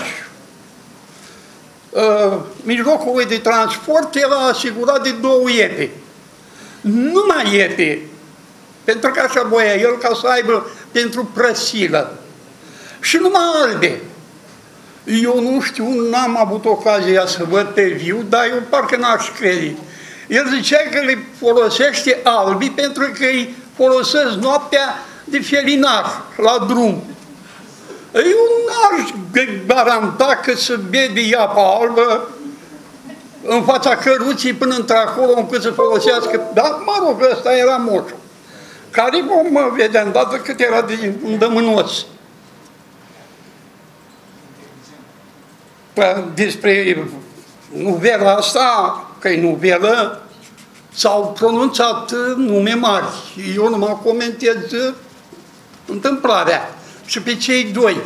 Uh, mijlocul de transport era asigurat de două iepe. Numai iepe. Pentru că așa voia el, ca să aibă pentru prăsilă. Și numai albe. Eu nu știu, n-am avut ocazia să văd pe viu, dar eu parcă n-aș crede. El zicea că le folosește albii pentru că îi folosesc noaptea de felinar la drum. Eu n-aș garanta că să bebe apa albă în fața căruții până într-acolo încât să folosească. Dar, mă rog, ăsta era moșul, care vom vedea îndată cât era de îndămânos. Despre nuvela asta, că e nuvelă, s-au pronunțat nume mari. Eu nu mă comentez întâmplarea. Și pe cei doi.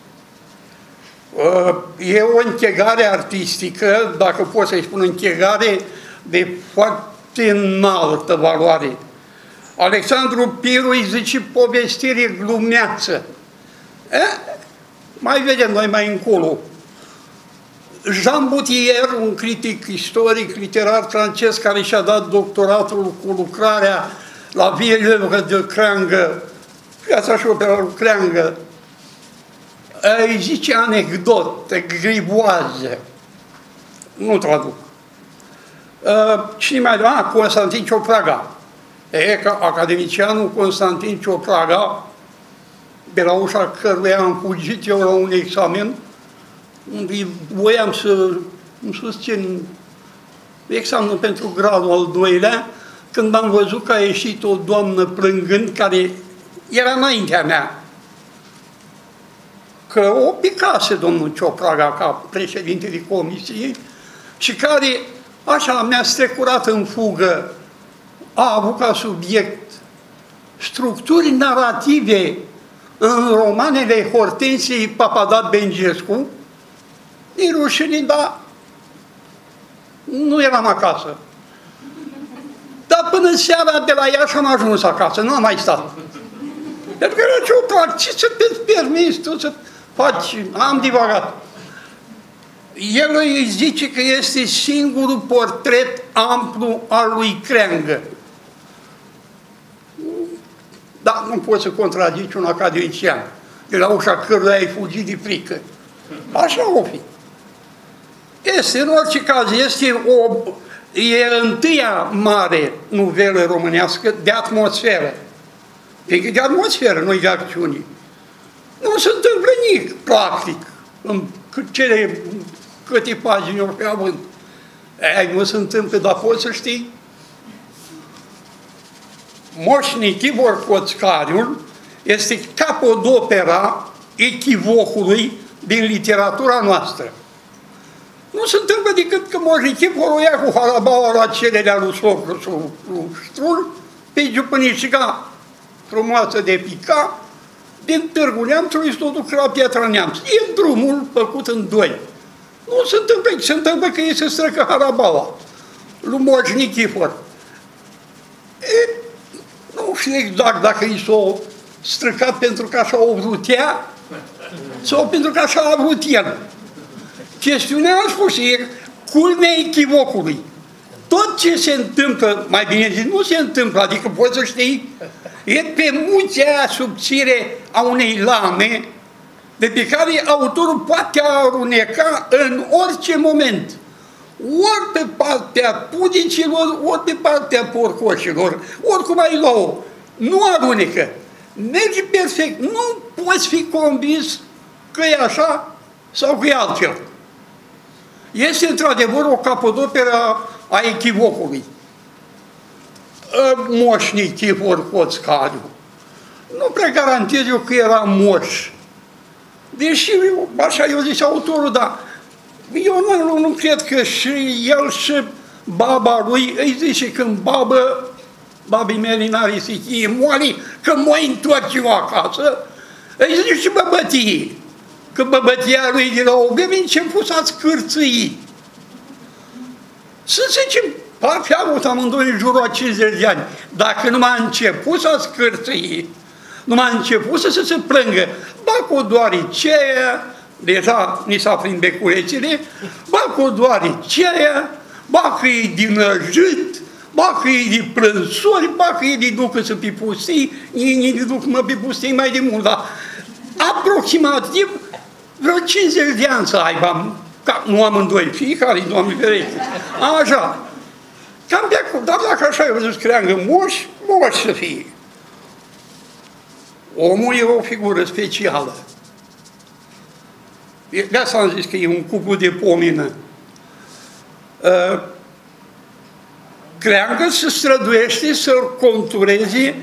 E o închegare artistică, dacă pot să-i spun închegare, de foarte înaltă valoare. Alexandru Piru îi zice povestire glumeață. E? Mai vedem noi mai încolo. Jean Boutier, un critic istoric, literar francez, care și-a dat doctoratul cu lucrarea la Villeneuve de Creangă, Piața și opera lui Creangă, îi zice anecdote, grivoase. Nu traduc. Cine mai da? Constantin Ciopraga. E că academicianul Constantin Ciopraga, de la ușa căruia am fugit eu la un examen, unde voiam să îmi susțin examenul pentru gradul al doilea, când am văzut că a ieșit o doamnă plângând, care era înaintea mea, că o picase domnul Ciopraga ca președinte de comisie și care, așa, mi-a strecurat în fugă, a avut ca subiect structuri narrative în romanele Hortensiei Papadat Bengescu. E rușine, dar nu eram acasă. Dar până seara de la Iași am ajuns acasă, nu am mai stat. Pentru că era Ciopraga, ce să-ți permiți tu să faci? Am divagat. El îi zice că este singurul portret amplu al lui Creangă. Dar nu poți să contrazici un academician, de la ușa căruia ai fugit de frică. Așa o fi. Este, în orice caz, este o, e întâia mare nuvelă românească de atmosferă. Fiindcă de atmosferă, nu de acțiune. Nu se întâmplă nimic, practic, în cele câte pagini ori pe avânt. Aia nu se întâmplă, dar poți să știi. Moș Tibor Coțcariul este capodopera echivocului din literatura noastră. Nu se întâmplă decât că Moș Tibor o ia cu halabaua la cele de-a lui socru Strul, pe giupânicica frumoasă de pica, din Târgu Neamțului și tot duc la Piatra Neamț. E drumul făcut în doi. Nu se întâmplă, se întâmplă că ei se străcă halabaua lui Moș Nichifor. E, nu știu exact dacă i s-o străcat pentru că așa o vrut ea sau pentru că așa a vrut el. Chestiunea a spus, e culmea echivocului. Tot ce se întâmplă, mai bine zis, nu se întâmplă, adică poți să știi, e pe muțea subțire a unei lame de pe care autorul poate aruneca în orice moment. Ori pe partea pudicilor, ori pe partea porcoșilor, oricum ai lua-o. Nu arunecă. Merge perfect. Nu poți fi convins că e așa sau că e altfel. Este într-adevăr o capodoperă a echivocului. Moș Nichifor Coțcariu. Nu prea garantez eu că era moș. Deși, așa eu zice autorul, dar eu nu, nu cred că și el și baba lui îi zice când babă, babii mele n-are sichie moali, că mă întorc eu acasă, îi zice și băbătii. Că băbătia lui de la o vreme început să scârțâi. Să zicem, parcă a avut amândoi în jurul a cincizeci de ani. Dacă nu m-a început să scârțâi, nu m-a început să se plângă, ba cu doariceea, deja ni s-a prind beculețele, ba cu doariceea, ba că e dinăjit, ba că e de plânsori, ba că e de ducă să pe pustii, ei de duc mă pe pustii mai de mult, dar aproximativ vreo cincizeci de ani să aibă, ca, nu amândoi, fiecare, Doamne ferește, așa. Cam de acolo, dar dacă așa eu văzut creangă moș, moș să fie. Omul e o figură specială. De asta am zis că e un cuplu de pomină. Uh, Creangă se străduiește să-l contureze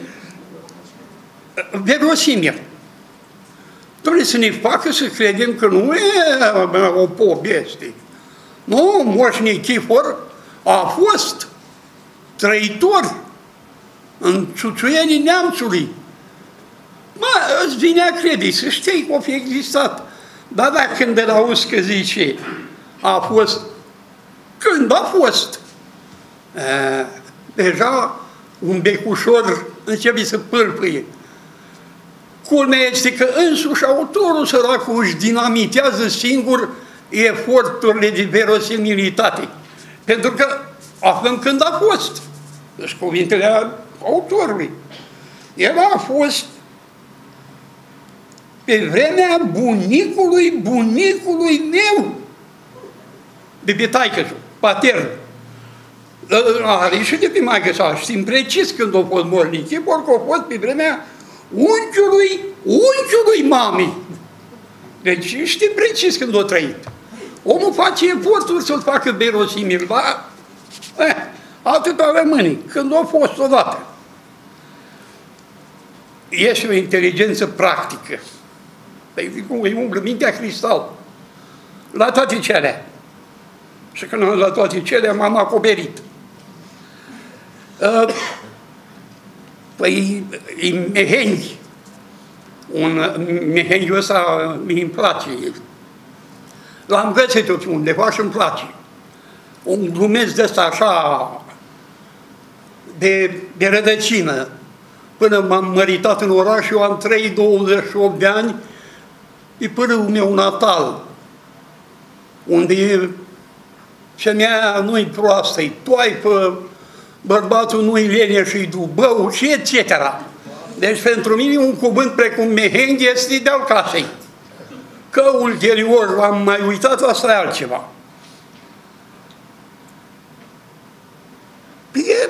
verosimil. Trebuie să ne facă să credem că nu e o poveste. Nu, Moș Nichifor a fost trăitor în țuțuienii neamțului. Mă, îți vine a crede, să știi că o fi existat. Dar dacă când îl auzi că zice, a fost, când a fost, e, deja un becușor începe să pâlpâie. Culmea este că însuși autorul săracul își dinamitează singur eforturile de verosimilitate. Pentru că aflăm când a fost. Deci cuvintele autorului. El a fost pe vremea bunicului bunicului meu, de pe taică-su, patern. Are și de pe maică-sa, știm precis când a fost Moș Nichifor, că a fost pe vremea unchiului, unchiului mamei. Deci știm precis când a trăit. Omul face eforturi să-l facă verosimil, dar eh, atâta rămâne, când a fost odată. Este o inteligență practică. Păi cum îi umblă mintea cristal. La toate cele. Și când am la toate cele, m-am acoperit. Uh, păi, e mehenghi. Un mehenghiul ăsta mi-mi place. L-am găsit tot undeva și îmi place. Un glumesc de ăsta așa, de, de rădăcină. Până m-am măritat în oraș, eu am trăit douăzeci și opt de ani, e pârâul meu natal, unde femeia nu-i proastă-i toaipă, bărbatul nu-i lene și-i dubău și et cetera. Deci pentru mine un cuvânt precum mehenghi este de-al casei. Că ulterior am mai uitat, asta e altceva. E,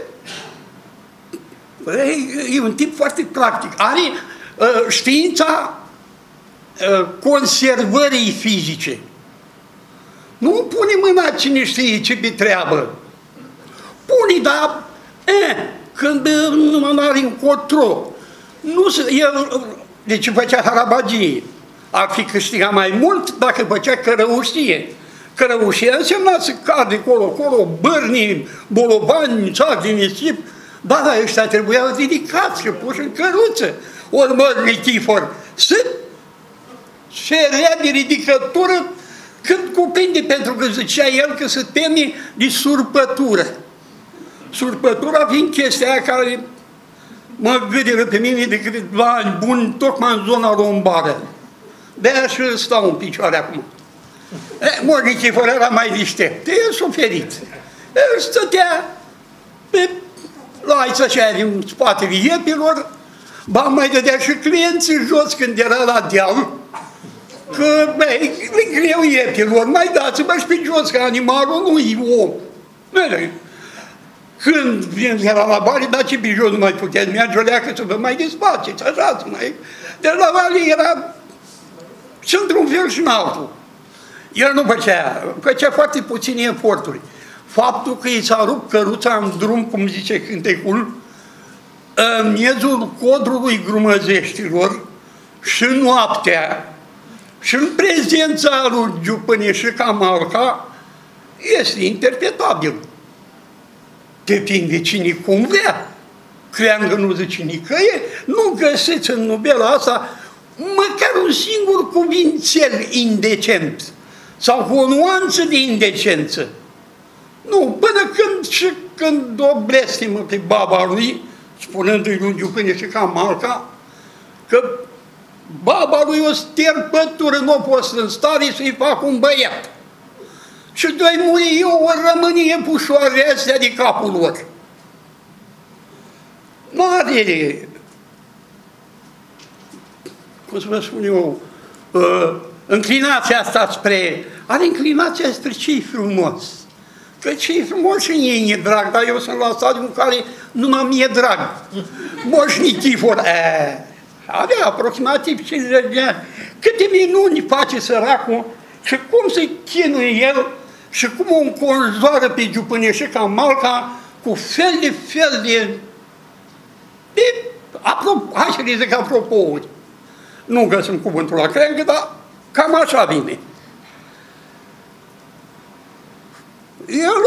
e un tip foarte practic. Are uh, știința uh, conservării fizice. Nu pune mâna cine știe ce pe treabă. Pune, dar eh, când nu are încotro. Nu se, el, deci făcea harabagie. Ar fi câștigat mai mult dacă făcea cărăușie. Cărăușie însemna să cade colo-colo, bârni, bolovani, țac din nisip. Da, dar ăștia trebuiau ridicați, că puși în căruță. Ori Moș Nichifor să se rea de ridicătură cât cuprinde, pentru că zicea el că se teme de surpătură. Surpătura fiind chestia aia care mă gâdiră pe mine de câteva ani buni, tocmai în zona lombară. De-aia și stau în picioare acum. Moș Nichifor era mai deștept, el s-a ferit. El stătea pe laița aceea din spatele iepilor, ba mai dădea și clienții jos când era la deal, că, băi, e greu iepilor, mai dați-mă și pe jos, că animalul nu e om. Când era la bani, dar ce pe jos nu mai puteți merge o leacă să vă mai desfaceți, așa să mai... Deci la vale era și într-un fel și în altul. El nu făcea, făcea foarte puține eforturi. Faptul că i s-a rupt căruța în drum, cum zice cântecul, în miezul codrului grumăzeștilor și noaptea și în prezența lui Giupâne și Camalca, este interpretabil. Depinde cine cum vrea. Creangă nu zice nicăieri, nu găsiți în novela asta măcar un singur cuvințel indecent sau cu o nuanță de indecență. Nu, până când și când o blestemă pe baba lui, spunându-i lui Giupâne și Camalca, că baba lui o sterpătură, nu a fost în stare să-i facă un băiat. Și doi muri eu, ori rămâne epușoarele astea de capul lor. mare, cum să vă spun eu, uh, înclinația asta spre, are înclinația spre ce-i frumos. Că ce-i frumos și ei e drag, dar eu sunt la stadiul în care numai mi-e drag. Moș Nichifor, e, avea aproximativ cincizeci de ani. Câte minuni face săracul și cum se chinuie el și cum o înconjoară pe Giupâneșica Malca cu fel de fel de, de apropo, hai să le zic apropouri. Nu găsim cuvântul la creangă, dar cam așa vine. El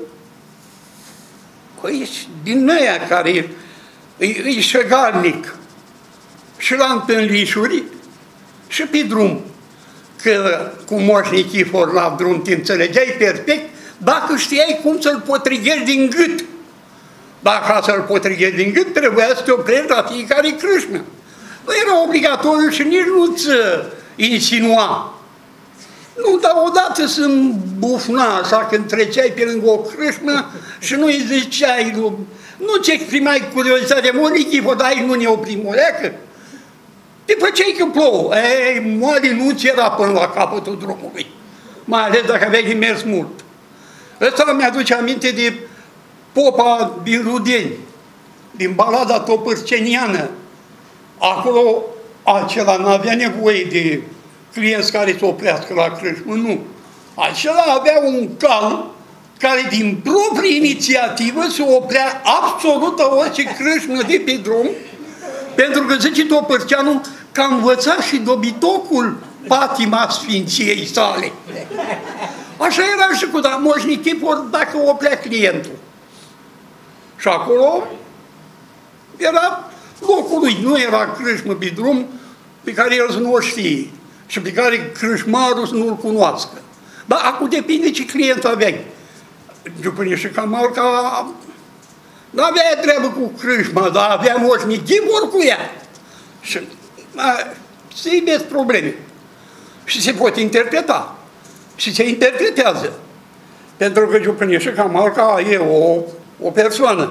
e din ăia care e, e șegalnic și la întâlnișuri și pe drum. Că cu Moș Nichifor la drum te înțelegeai perfect dacă știai cum să-l potriviești din gât. Dacă să-l potriviești din gât, trebuia să te oprești la fiecare crâșmă. Nu era obligatoriu și nici nu-ți insinua. Nu, dar odată să îmbufna așa când treceai pe lângă o crâșmă și nu-i ziceai, nu-ți exprimai curiozitatea, mă, Nichifor, dar aici nu ne oprim o leacă? Te făceai că plouă. Ei, moare nu ți era până la capătul drumului. Mai ales dacă aveai de mers mult. Ăsta mi-aduce aminte de popa din Rudeni, din balada topârceniană. Acolo acela n-avea nevoie de clienți care să oprească la crâșmă, nu. Acela avea un cal care din proprie inițiativă se oprea absolut la orice crâșmă de pe drum, pentru că, zice Topârceanu, că a învățat și dobitocul patima Sfinției sale. Așa era și cu Moș Nichifor dacă oprea clientul. Și acolo era locul lui, nu era crâșmă pe drum pe care el să nu o știe și pe care crâșmarul să nu-l cunoască. Dar acum depinde ce client aveai. Giupâneșica Malca n-avea treabă cu crâșma, dar avea Moș Nichifor cu ea. Și se iubesc probleme. Și se pot interpreta. Și se interpretează. Pentru că Giupâneșica Malca e o, o persoană.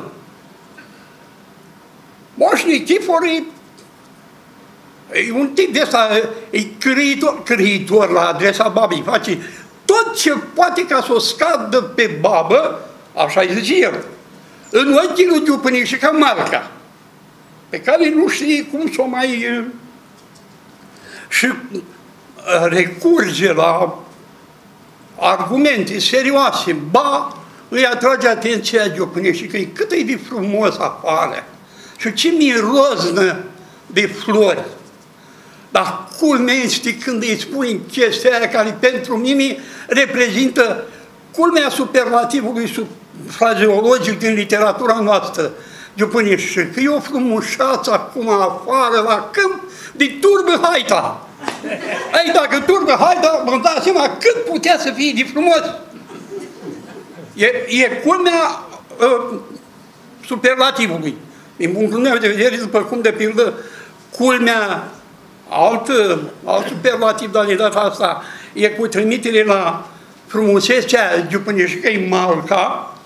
Moș Nichifor e, e un tip de ăsta, e crăitor, crăitor la adresa babei. Face tot ce poate ca să o scadă pe babă, așa-i zice el, în ochii lui Giupâneșica Malca, pe care nu știe cum să o mai... și recurge la argumente serioase, ba, îi atrage atenția Giupâneșica, cât e de frumos afară și ce miroznă de flori. Dar culmea este când îi spui chestia aia care pentru mine reprezintă culmea superlativului frazeologic din literatura noastră. Giupâneșica, e o frumușață acum afară la câmp de turbă haita. Ei, dacă turbă haita, vă dați seama cât putea să fie de frumos. E, e culmea uh, superlativului. Din punctul meu de vedere, după cum de pildă, culmea alt, alt superlativ, dar de data asta, e cu trimitere la frumusețea Giupâneșicăi Malca,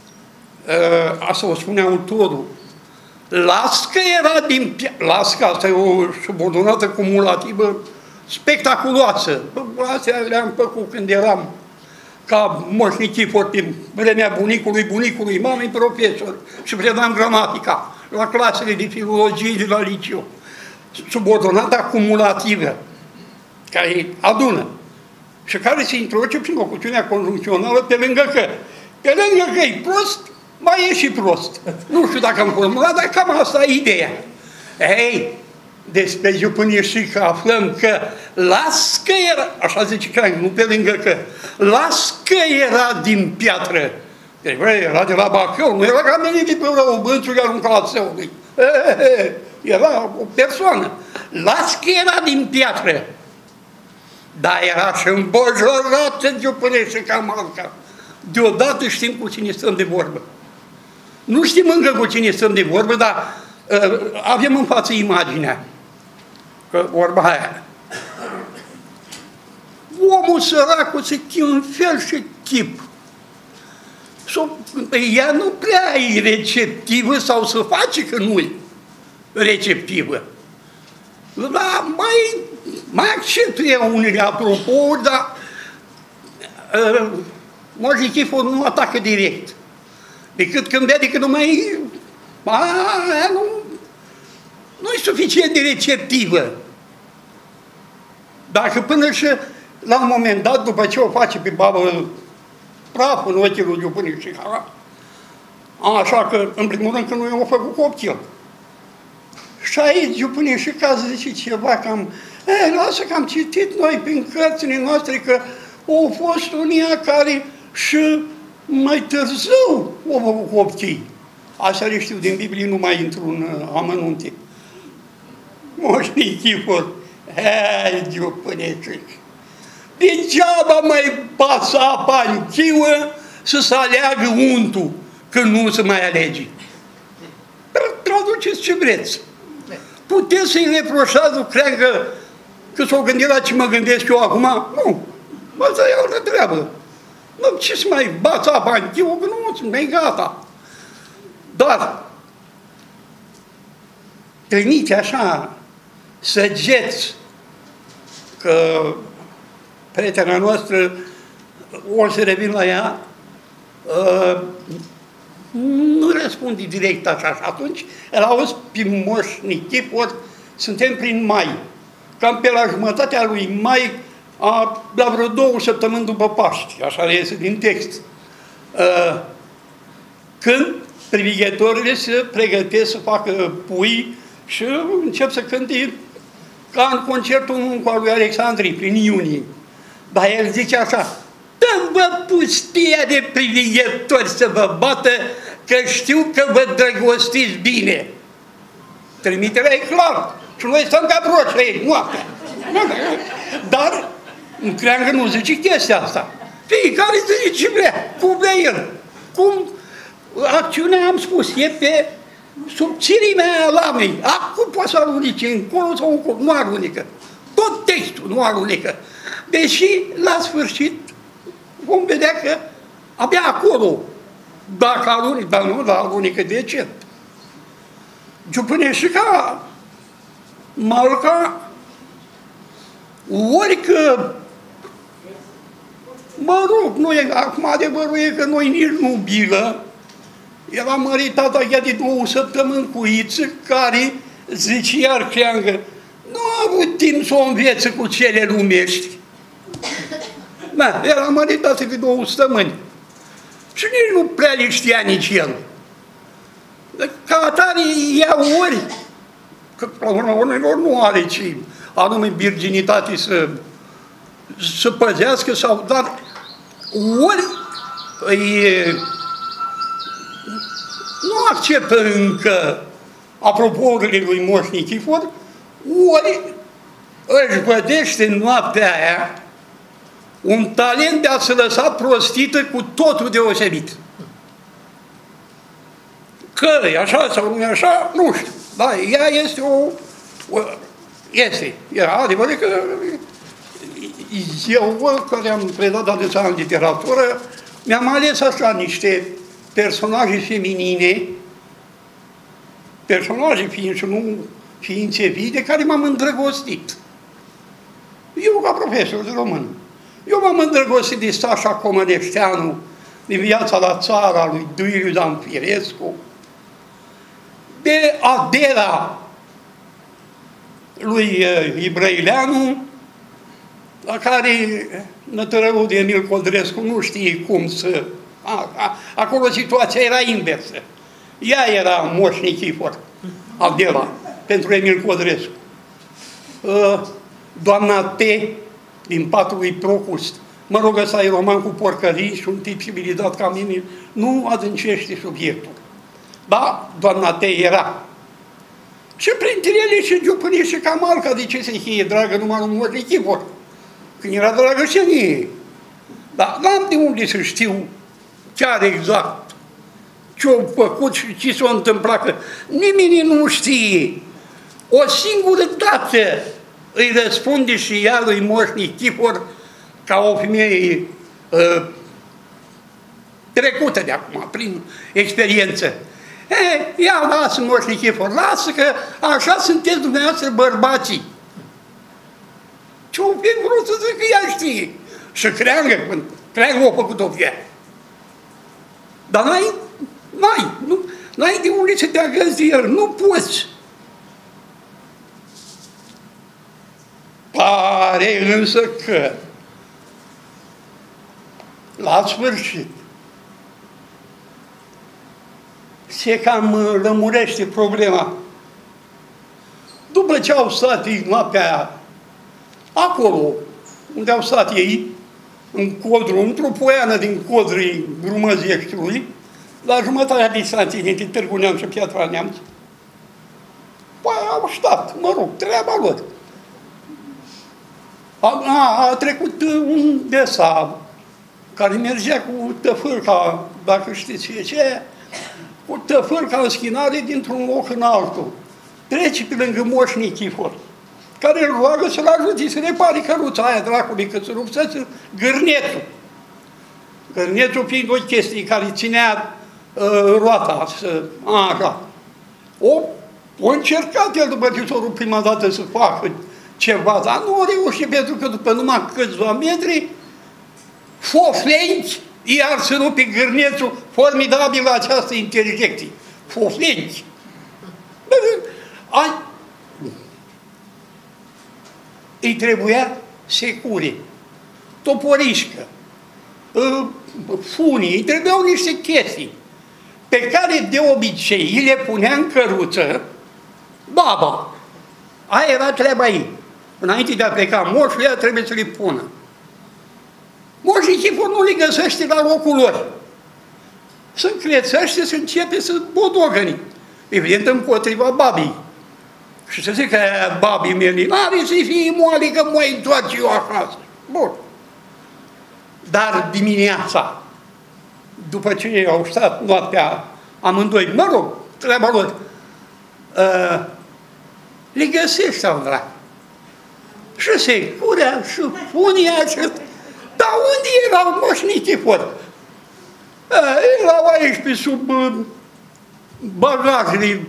uh, asta o spunea autorul. Lască era din... Lască, asta e o subordonată cumulativă spectaculoasă. Astea le-am făcut când eram ca Moș Nichifor, pe vremea bunicului, bunicului mamei profesor și predam gramatica la clasele de filologie de la liceu. Subordonata cumulativă, care adună și care se introduce prin locuțiunea conjuncțională pe lângă că. Pe lângă că e prost, mai e și prost. Nu știu dacă am formulat, dar cam asta e ideea. Ei, despre Giupâneșica aflăm că las că era, așa zice Cranc, nu pe lângă că, las că era din piatră. Deci, bă, era de la Bacău, nu era ca mine de pe o bânțul aruncat seului. Era o persoană. Las că era din piatră. Dar era și îmbojorată Giupâneșica Malca. Deodată știm cu cine stăm de vorbă. Nu știm încă cu cine stăm de vorbă, dar uh, avem în față imaginea. Că vorba aia. Omul săracul se chinuie în fel și chip ea nu prea e receptivă sau să face că nu e receptivă. Da, mai, mai acceptă ea unele apropo, dar uh, Moș Nichifor nu atacă direct. Decât când vede că nu mai aia nu, nu e suficient de receptivă. Dacă până și la un moment dat, după ce o face pe babă praf în ochii lui Giupâniu și Hara, așa că, în primul rând, că nu i-au făcut copil. Și aici Giupâniu și Hara zice ceva cam, e, lasă că am citit noi prin cărțile noastre că au fost unia care și mai târziu au făcut copii. Așa le știu din Biblie, nu mai intru în amănunte. Moș Nichifor, hei, Giupânecic, degeaba mai pasă apa în chiuă să se aleagă untul, când nu se mai alege. Traduceți ce vreți. Puteți să-i reproșați lucrarea că, că s-o gândit la ce mă gândesc eu acum? Nu. Asta e altă treabă. Nu, ce să mai bați apa în chiuă, că nu, mai gata. Dar, trimiți așa, săgeți, că prietena noastră o să revin la ea, uh, nu răspunde direct așa. Și atunci îl auzi pe Moș Nichifor, suntem prin mai. Cam pe la jumătatea lui mai, a, la vreo două săptămâni după Paști, așa reiese din text. Uh, când privighetorile se pregătesc să facă pui și încep să cânte ca în concertul cu al lui Alexandrii, prin iunie. Dar el zice așa, dă-vă pustia de privighetori să vă bată, că știu că vă drăgostiți bine. Trimiterea e clar. Și noi stăm ca broși aici, noaptea. Dar în creangă nu zice chestia asta. Fiecare zice ce vrea, cum vrea el. Cum acțiunea, am spus, e pe subțirimea lamei. Acum poate să alunice încolo sau încolo, nu alunecă. Tot textul nu alunecă. Deși, la sfârșit, vom vedea că abia acolo, dacă alunecă, dar nu, dar alunecă decent. Giupâneșica, Malca, ori că, mă rog, nu e, acum adevărul e că noi nici nu bilă. El a mărit tata ea de două săptămâni cu Iță, care, zice iar creangă, nu a avut timp să o învețe cu cele lumești. Da, el a mărit tata de două săptămâni. Și nici nu prea le știa nici el. Ca atare ia ori, că la urmă urmelor nu are ce anume virginitate să, să păzească, sau, dar ori e, nu acceptă încă apropourile lui Moș Nichifor, ori își vădește în noaptea aia un talent de a se lăsa prostită cu totul deosebit. Că e așa sau nu e așa, nu știu. Dar ea este o... o este. E adevărat că eu, care am predat adesea în literatură, mi-am ales așa niște personaje feminine, personaje fiind și nu ființe vii, de care m-am îndrăgostit. Eu, ca profesor de român, eu m-am îndrăgostit de Stașa Comăneșteanu, de Viața la țara lui Duiliu Dan Firescu, de Adela lui Ibrăileanu, la care nătărăul de Emil Codrescu nu știe cum să... A, a, acolo situația era inversă. Ea era Moș Nichifor, Adela, pentru Emil Codrescu. Doamna T, din patul lui Procust, mă rog, ăsta e roman cu porcării și un tip civilidat ca mine, nu adâncește subiectul. Da, doamna T era. Și printre ele și Giupâneșica Malca, de ce se fie dragă numai lui Moș Nichifor? Când era dragă și mie. Dar n-am de unde să știu chiar exact ce-au făcut și ce s-a întâmplat, că nimeni nu știe. O singură dată îi răspunde și ea lui Moș Nichifor ca o femeie uh, trecută de acum, prin experiență. E, ia, lasă, Moș Nichifor, lasă că așa sunteți dumneavoastră bărbații. Ce-o fi vrut să zic că ea știe. Și creangă, când creangă o făcut-o pe ea. Dar n-ai, n-ai, nu, n-ai de unde să te agăzi de el, nu poți. Pare însă că la sfârșit se cam lămurește problema. După ce au stat ei noaptea aia, acolo unde au stat ei, în Codru, într-o poiană din Codrii Grumăzieștiului, la jumătatea distanței dintre Târgu Neamț și Piatra Neamț, păi au stat, mă rog, treaba lor. A, a, a trecut un desa care mergea cu tăfârca, dacă știți ce, cu tăfârca în schinare dintr-un loc în altul. Trece pe lângă Moș Nichifor, care îl roagă să-l ajute să repare căruța aia dracului, că se rupsese gârnetul. Gârnetul fiind o chestie care ținea uh, roata, să, a, așa. O, o încercat el după ce s-a rupt prima dată să facă ceva, dar nu a reușit, pentru că după numai câțiva metri, foflenți, iar să rupe gârnetul formidabil la această interjecție. Foflenți. Îi trebuia secure, toporișcă, funii, îi trebuiau niște chestii pe care de obicei îi le punea în căruță baba. Aia era treaba ei. Înainte de a pleca moșul, ea trebuie să le pună. Moș Nichifor nu le găsește la locul lor. Se încrețește, se începe să bodogăni. Evident, împotriva babii. Și să zic că babii mele, n-are să fie moale, că mă întoarce eu acasă. Bun. Dar dimineața, după ce au stat noaptea amândoi, mă rog, treaba lor, uh, le găsește al dracu. Și se curea, și punia, și... Dar unde erau Moș Nichifor? Uh, erau aici pe sub uh, bagajele.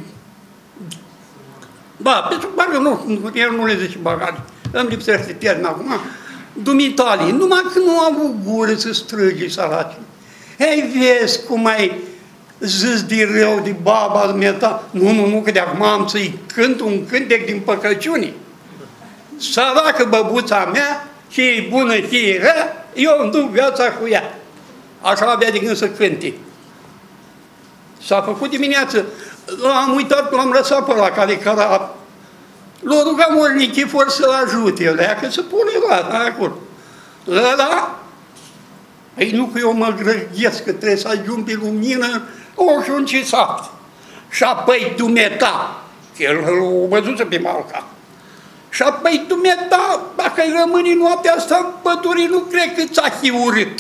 Da, pe sub bagajele, nu, el nu le zice bagajele, îmi lipsește termen acum, dumitalii, numai că nu au avut gură să strâge săracii. Ei, vezi cum ai zis de rău de baba mea, nu, nu, nu, că de acum am să-i cânt un cântec din păcăciune. Săracă băbuța mea, și e bună, și e rea, eu îmi duc viața cu ea. Așa avea de gând să cânte. S-a făcut dimineață, am uitat, l-am lăsat pe ăla care cara. L-a rugat Moș Nichifor să-l ajute, el, că să pune roata acolo. Ăla, ei nu că eu mă grăghesc, că trebuie să ajung pe lumină, o și un cisat. Și apoi dumeta, că el l-a văzut pe Malca. Și apoi dumeta, dacă îi rămâni noaptea asta în pădure, nu cred că ți-a chiurât.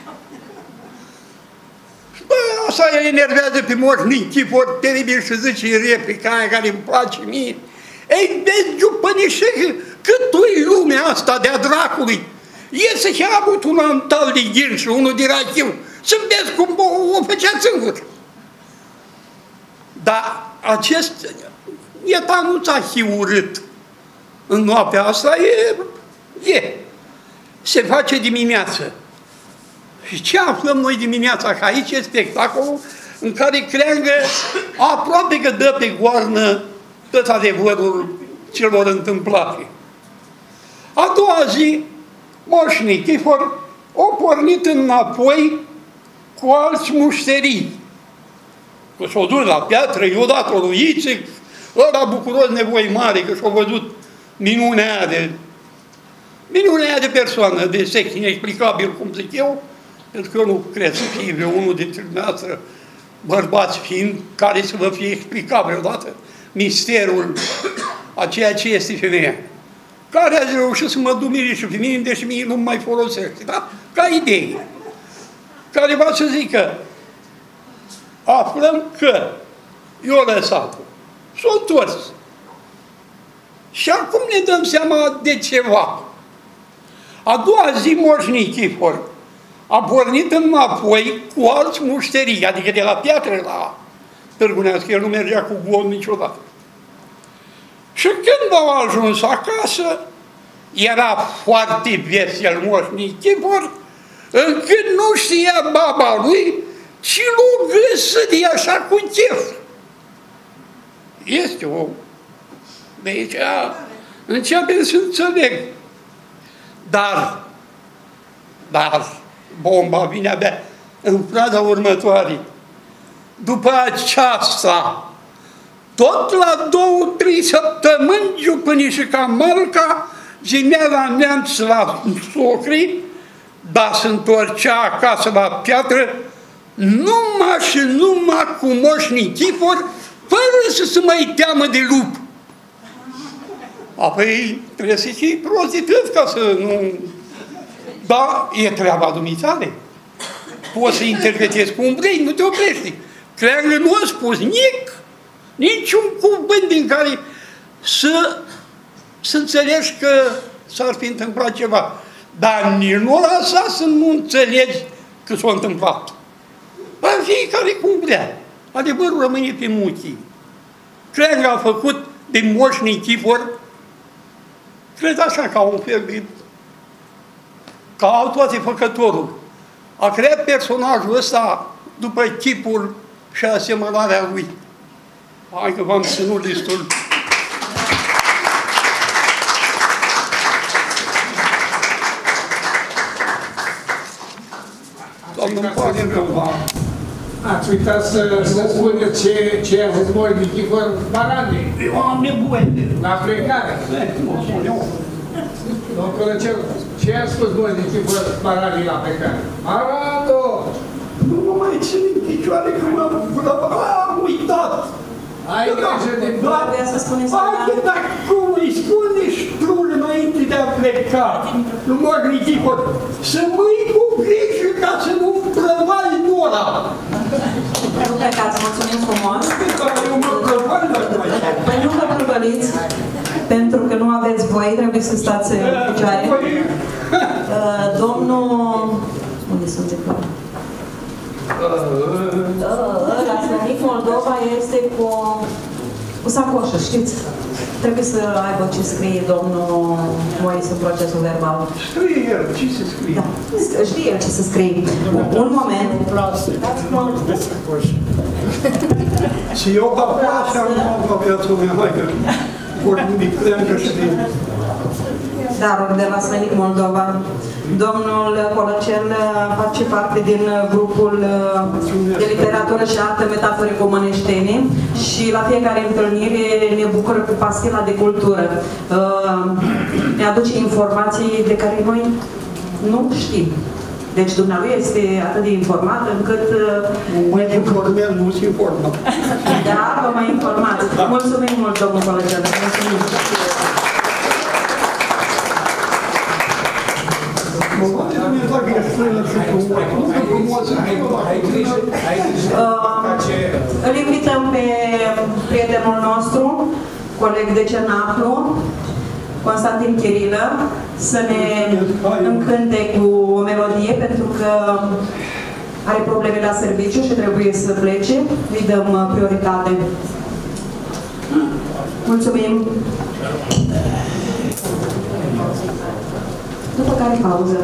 Bă, asta îl enervează pe Moș Nichifor, teribil, și zice replica aia care îmi place mie. Ei, vezi, giupănișe, cât tu-i lumea asta de-a dracului. Iese și a avut un antal de ghil și unul de rachiu. Să-mi vezi cum o, o făcea singur. Dar acest etan nu ți-a chiurât în noaptea asta, e, e. Se face dimineață. Și ce aflăm noi dimineața? Că aici e spectacolul în care creangă aproape că dă pe goarnă tot adevărul celor întâmplate. A doua zi, Moș Nichifor a pornit înapoi cu alți mușterii. Că s-au dus la piatră, i-a dat-o lui Ițic, ăla bucuros nevoi mare, că și-a văzut minunea aia de, minunea aia de persoană, de sex inexplicabil, cum zic eu, pentru că eu nu cred să fie vreunul dintre dumneavoastră, bărbați fiind, care să vă fie explicabil odată misterul a ceea ce este femeia. Care a reușit să mă dumire și pe mine, deși mie nu mai folosește, da? Ca idee. Care va să zică, aflăm că eu lăsat-o, s-a întors. Și acum ne dăm seama de ceva. A doua zi Moș Nichifor a pornit înapoi cu alți mușterii, adică de la Piatră la Târgu Neamț, el nu mergea cu gol niciodată. Și când au ajuns acasă, era foarte vesel Moș Nichifor, încât nu știa baba lui ci l-o găsit așa cu chef. Este o... De aici începem să înțeleg. Dar, dar, bomba vine abia în fraza următoare. După aceasta, tot la două, trei săptămâni, Giupâni și Camalca ginea la Neamț la socrii, dar se întorcea acasă la Piatră numai și numai cu Moș Nichifor, fără să se mai teamă de lup. Apoi trebuie să fii prostități ca să nu... Da, e treaba dumitale. Poți să interpretezi cum vrei, nu te oprești. Creangă nu a spus nic, niciun cuvânt din care să, să înțelegi că s-ar fi întâmplat ceva. Dar nici nu lăsa să nu înțelegi că s-a întâmplat. Dar fiecare cum vrea. Adevărul rămâne pe muchii. Creangă a făcut de Moș Nichifor, cred așa, ca un fel de... ca toate făcătorul. A creat personajul ăsta după chipul și asemănarea lui. Hai că v-am ținut destul. Domnul pare cumva. Ați uitat să, să spuneți ce, ce a zis Moș Nichifor Barani. Eu am nevoie de... La plecare. Domnul Călăcel, ce a spus Moș Nichifor Barani la plecare? Arado! Nu mă mai țin în picioare că m-am făcut. Am uitat! Ai grijă de... Trebuia să spuneți că... Hai, dar cum îi spune ștrul înainte de a pleca lui Moș Nichifor? Să mâi cu grijă ca să nu prăvai Nora! Nu plecați, mulțumim frumos. Eu mă prăvai la noi. Păi nu vă prăvăliți, pentru că nu aveți voie, trebuie să stați în picioare. Domnul... Unde sunt de clar? Ăla, Slănic Moldova, este cu, cu sacoșă, știți? Trebuie să aibă ce scrie domnul Moise în procesul verbal. Scrie el, ce se scrie? Da, știe el ce să scrie. Un moment. Și eu ca așa nu am ca viața mea, hai că vorbim de creangă și de... Darul de la Slănic Moldova. Domnul Colăcel face parte din grupul de literatură și artă metaforică măneștene și la fiecare întâlnire ne bucură cu pastila de cultură. Ne aduce informații de care noi nu știm. Deci dumnealui este atât de informat încât... Mă informez, nu se informă. Da, vă mai informați. Mulțumim mult, domnul Colăcel. Mulțumim. Îl invităm pe prietenul nostru, coleg de cenaclu, Constantin Chirilă, să ne încânte cu o melodie, pentru că are probleme la serviciu și trebuie să plece. Îi dăm prioritate. Mulțumim! După care pauză.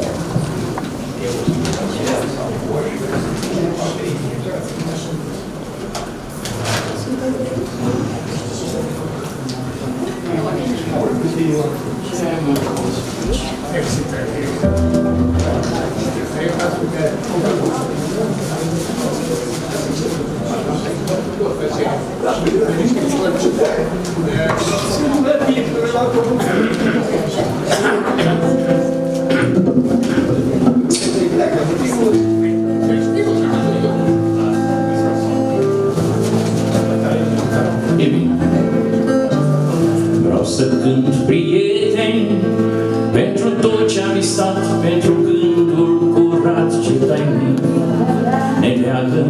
Vreau să cânt, prieteni, pentru tot ce am visat, pentru gândul curat ce tainic ne leagă.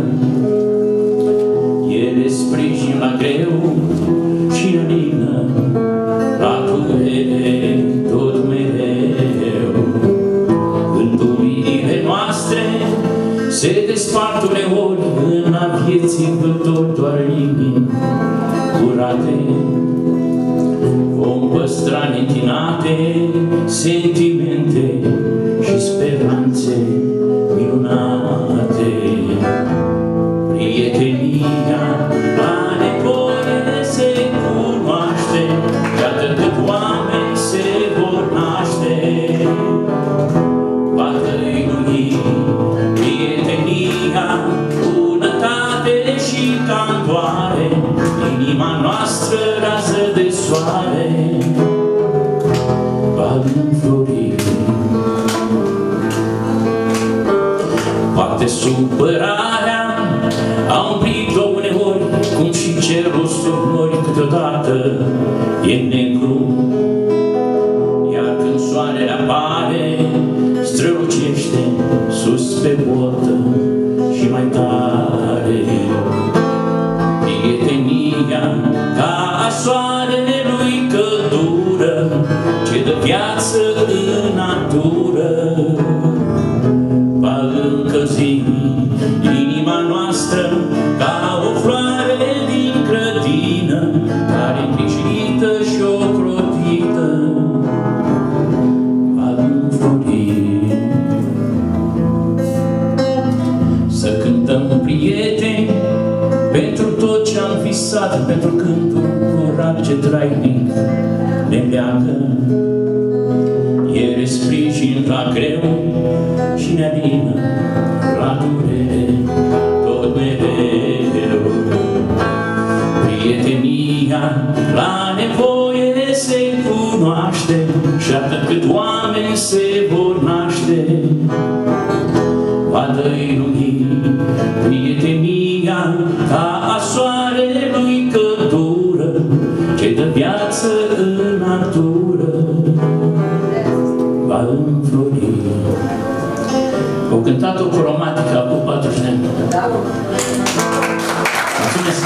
Ele sprijin la greu și alină la durere tot mereu. Gândurile noastre sfat uneori în a vieții văd doar inimi curate. Vom păstra neîntinate sentimente și speranțe minunate. Prietenia la nevoie se cunoaște, de atât cât oameni se vor naște. Bată-i lumii, prietenia, bunătate și cantoare, inima noastră rază de soare va înflori. Poate supărarea a umplit-o uneori, cum și cerul sub nori câteodată e negru, iar când soarele apare, strălucește sus pe botă și mai tare. Prietenia ca a soarelui căldură, ce dă viață în natură, va încălzi inima noastră ca o floare din grădină, care îngrijită și ocrotită va înflori. Să cântăm, prieteni, pentru tot ce am visat, pentru cântul curat ce trainic ne leagă. E sprijin la greu și ne alină la durere tot mereu. Prietenia la nevoie se cunoaște, și atât cât oameni se vor naște. Vadă-i lumii, prietenia ca a soarelui căldură, ce dă viață în natură va înflori. Au cântat-o cromatică acum patruzeci de ani. Mulțumesc!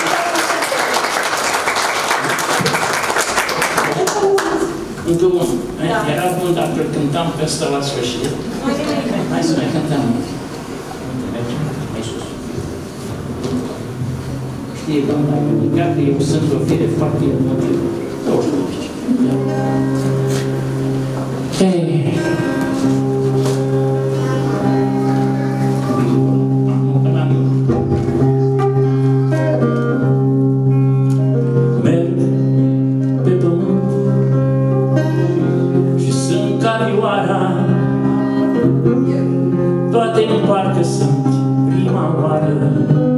Încă unul. Era bun dacă îl cântam pe ăsta la sfârșit. Hai să mai cântăm. Mai sus. Știe, doamna Ionica, că eu sunt o fire foarte emotivă. douăzeci de pici. Hei! Merg pe pământ și sunt ca vioara, toate în parcă sunt prima oară.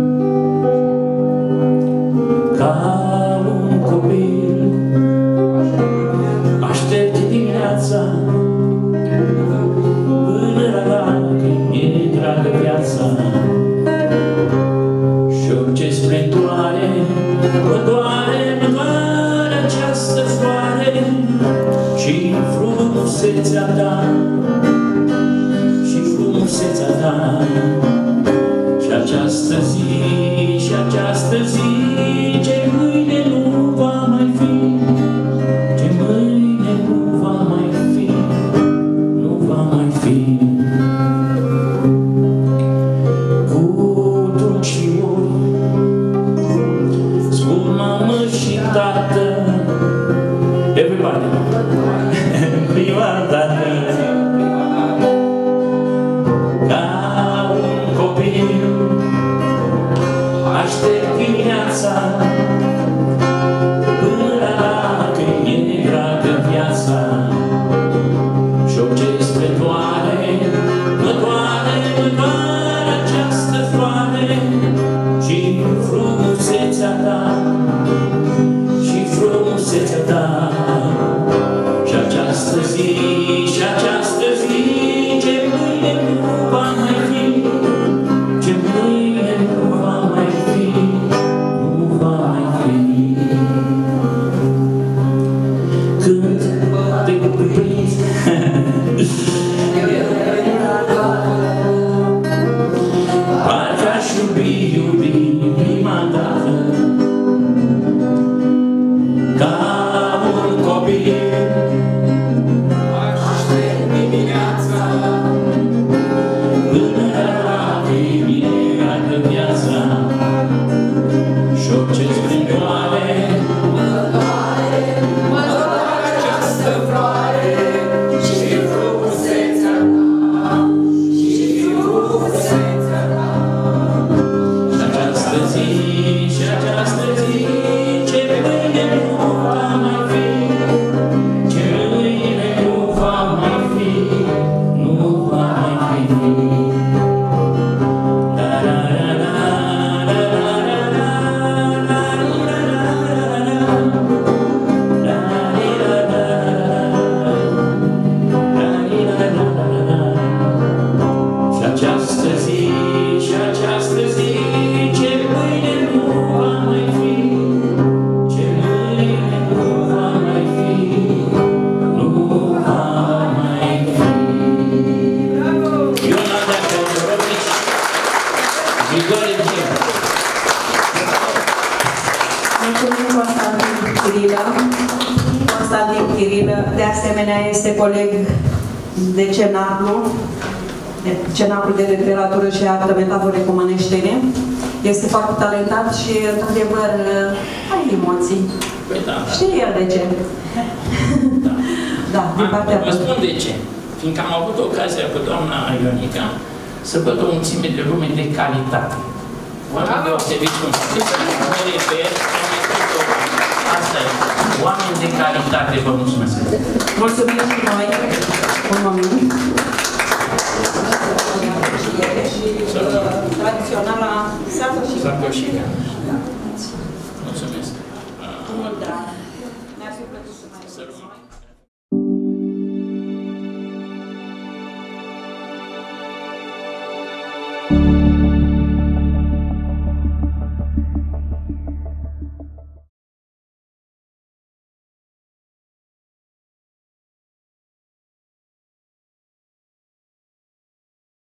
Ca un copil aștept dimineața până la când e dragă viața. Și orice splendoare mă doare, mă doare această floare și frumusețea ta, și frumusețea ta. Și această zi, și această zi, ce mâine nu va mai fi, ce mâine nu va mai fi, nu va mai fi. Cu dulciori spun mamă și tată, everybody, prima dată, ca un copil aștept dimineața până la când e dragă viața. Și orice splendoare mă doare, mă doare această floare și frumusețea ta, și frumusețea ta. Și această zi, și această zi, ce mâine nu va mai fi, ce mâine nu va mai fi, nu va mai asemenea este coleg de cenaclu, de cenaclu de literatură și artă metafore cu măneștene. Este foarte talentat și, într-adevăr, are emoții. Păi da. Știe el de ce. Da. Da, din partea Vă spun de ce. Fiindcă am avut ocazia cu doamna Ionica să văd o mulțime de lume de calitate. Oameni deosebiți cum să mă refer, asta e. Oameni de calitate, vă mulțumesc. Mulțumim și noi. Un moment. Și tradiționala Satoșica. Satoșica. Mulțumesc. Mult drag. Ne-ar fi plăcut să mai Să rămână.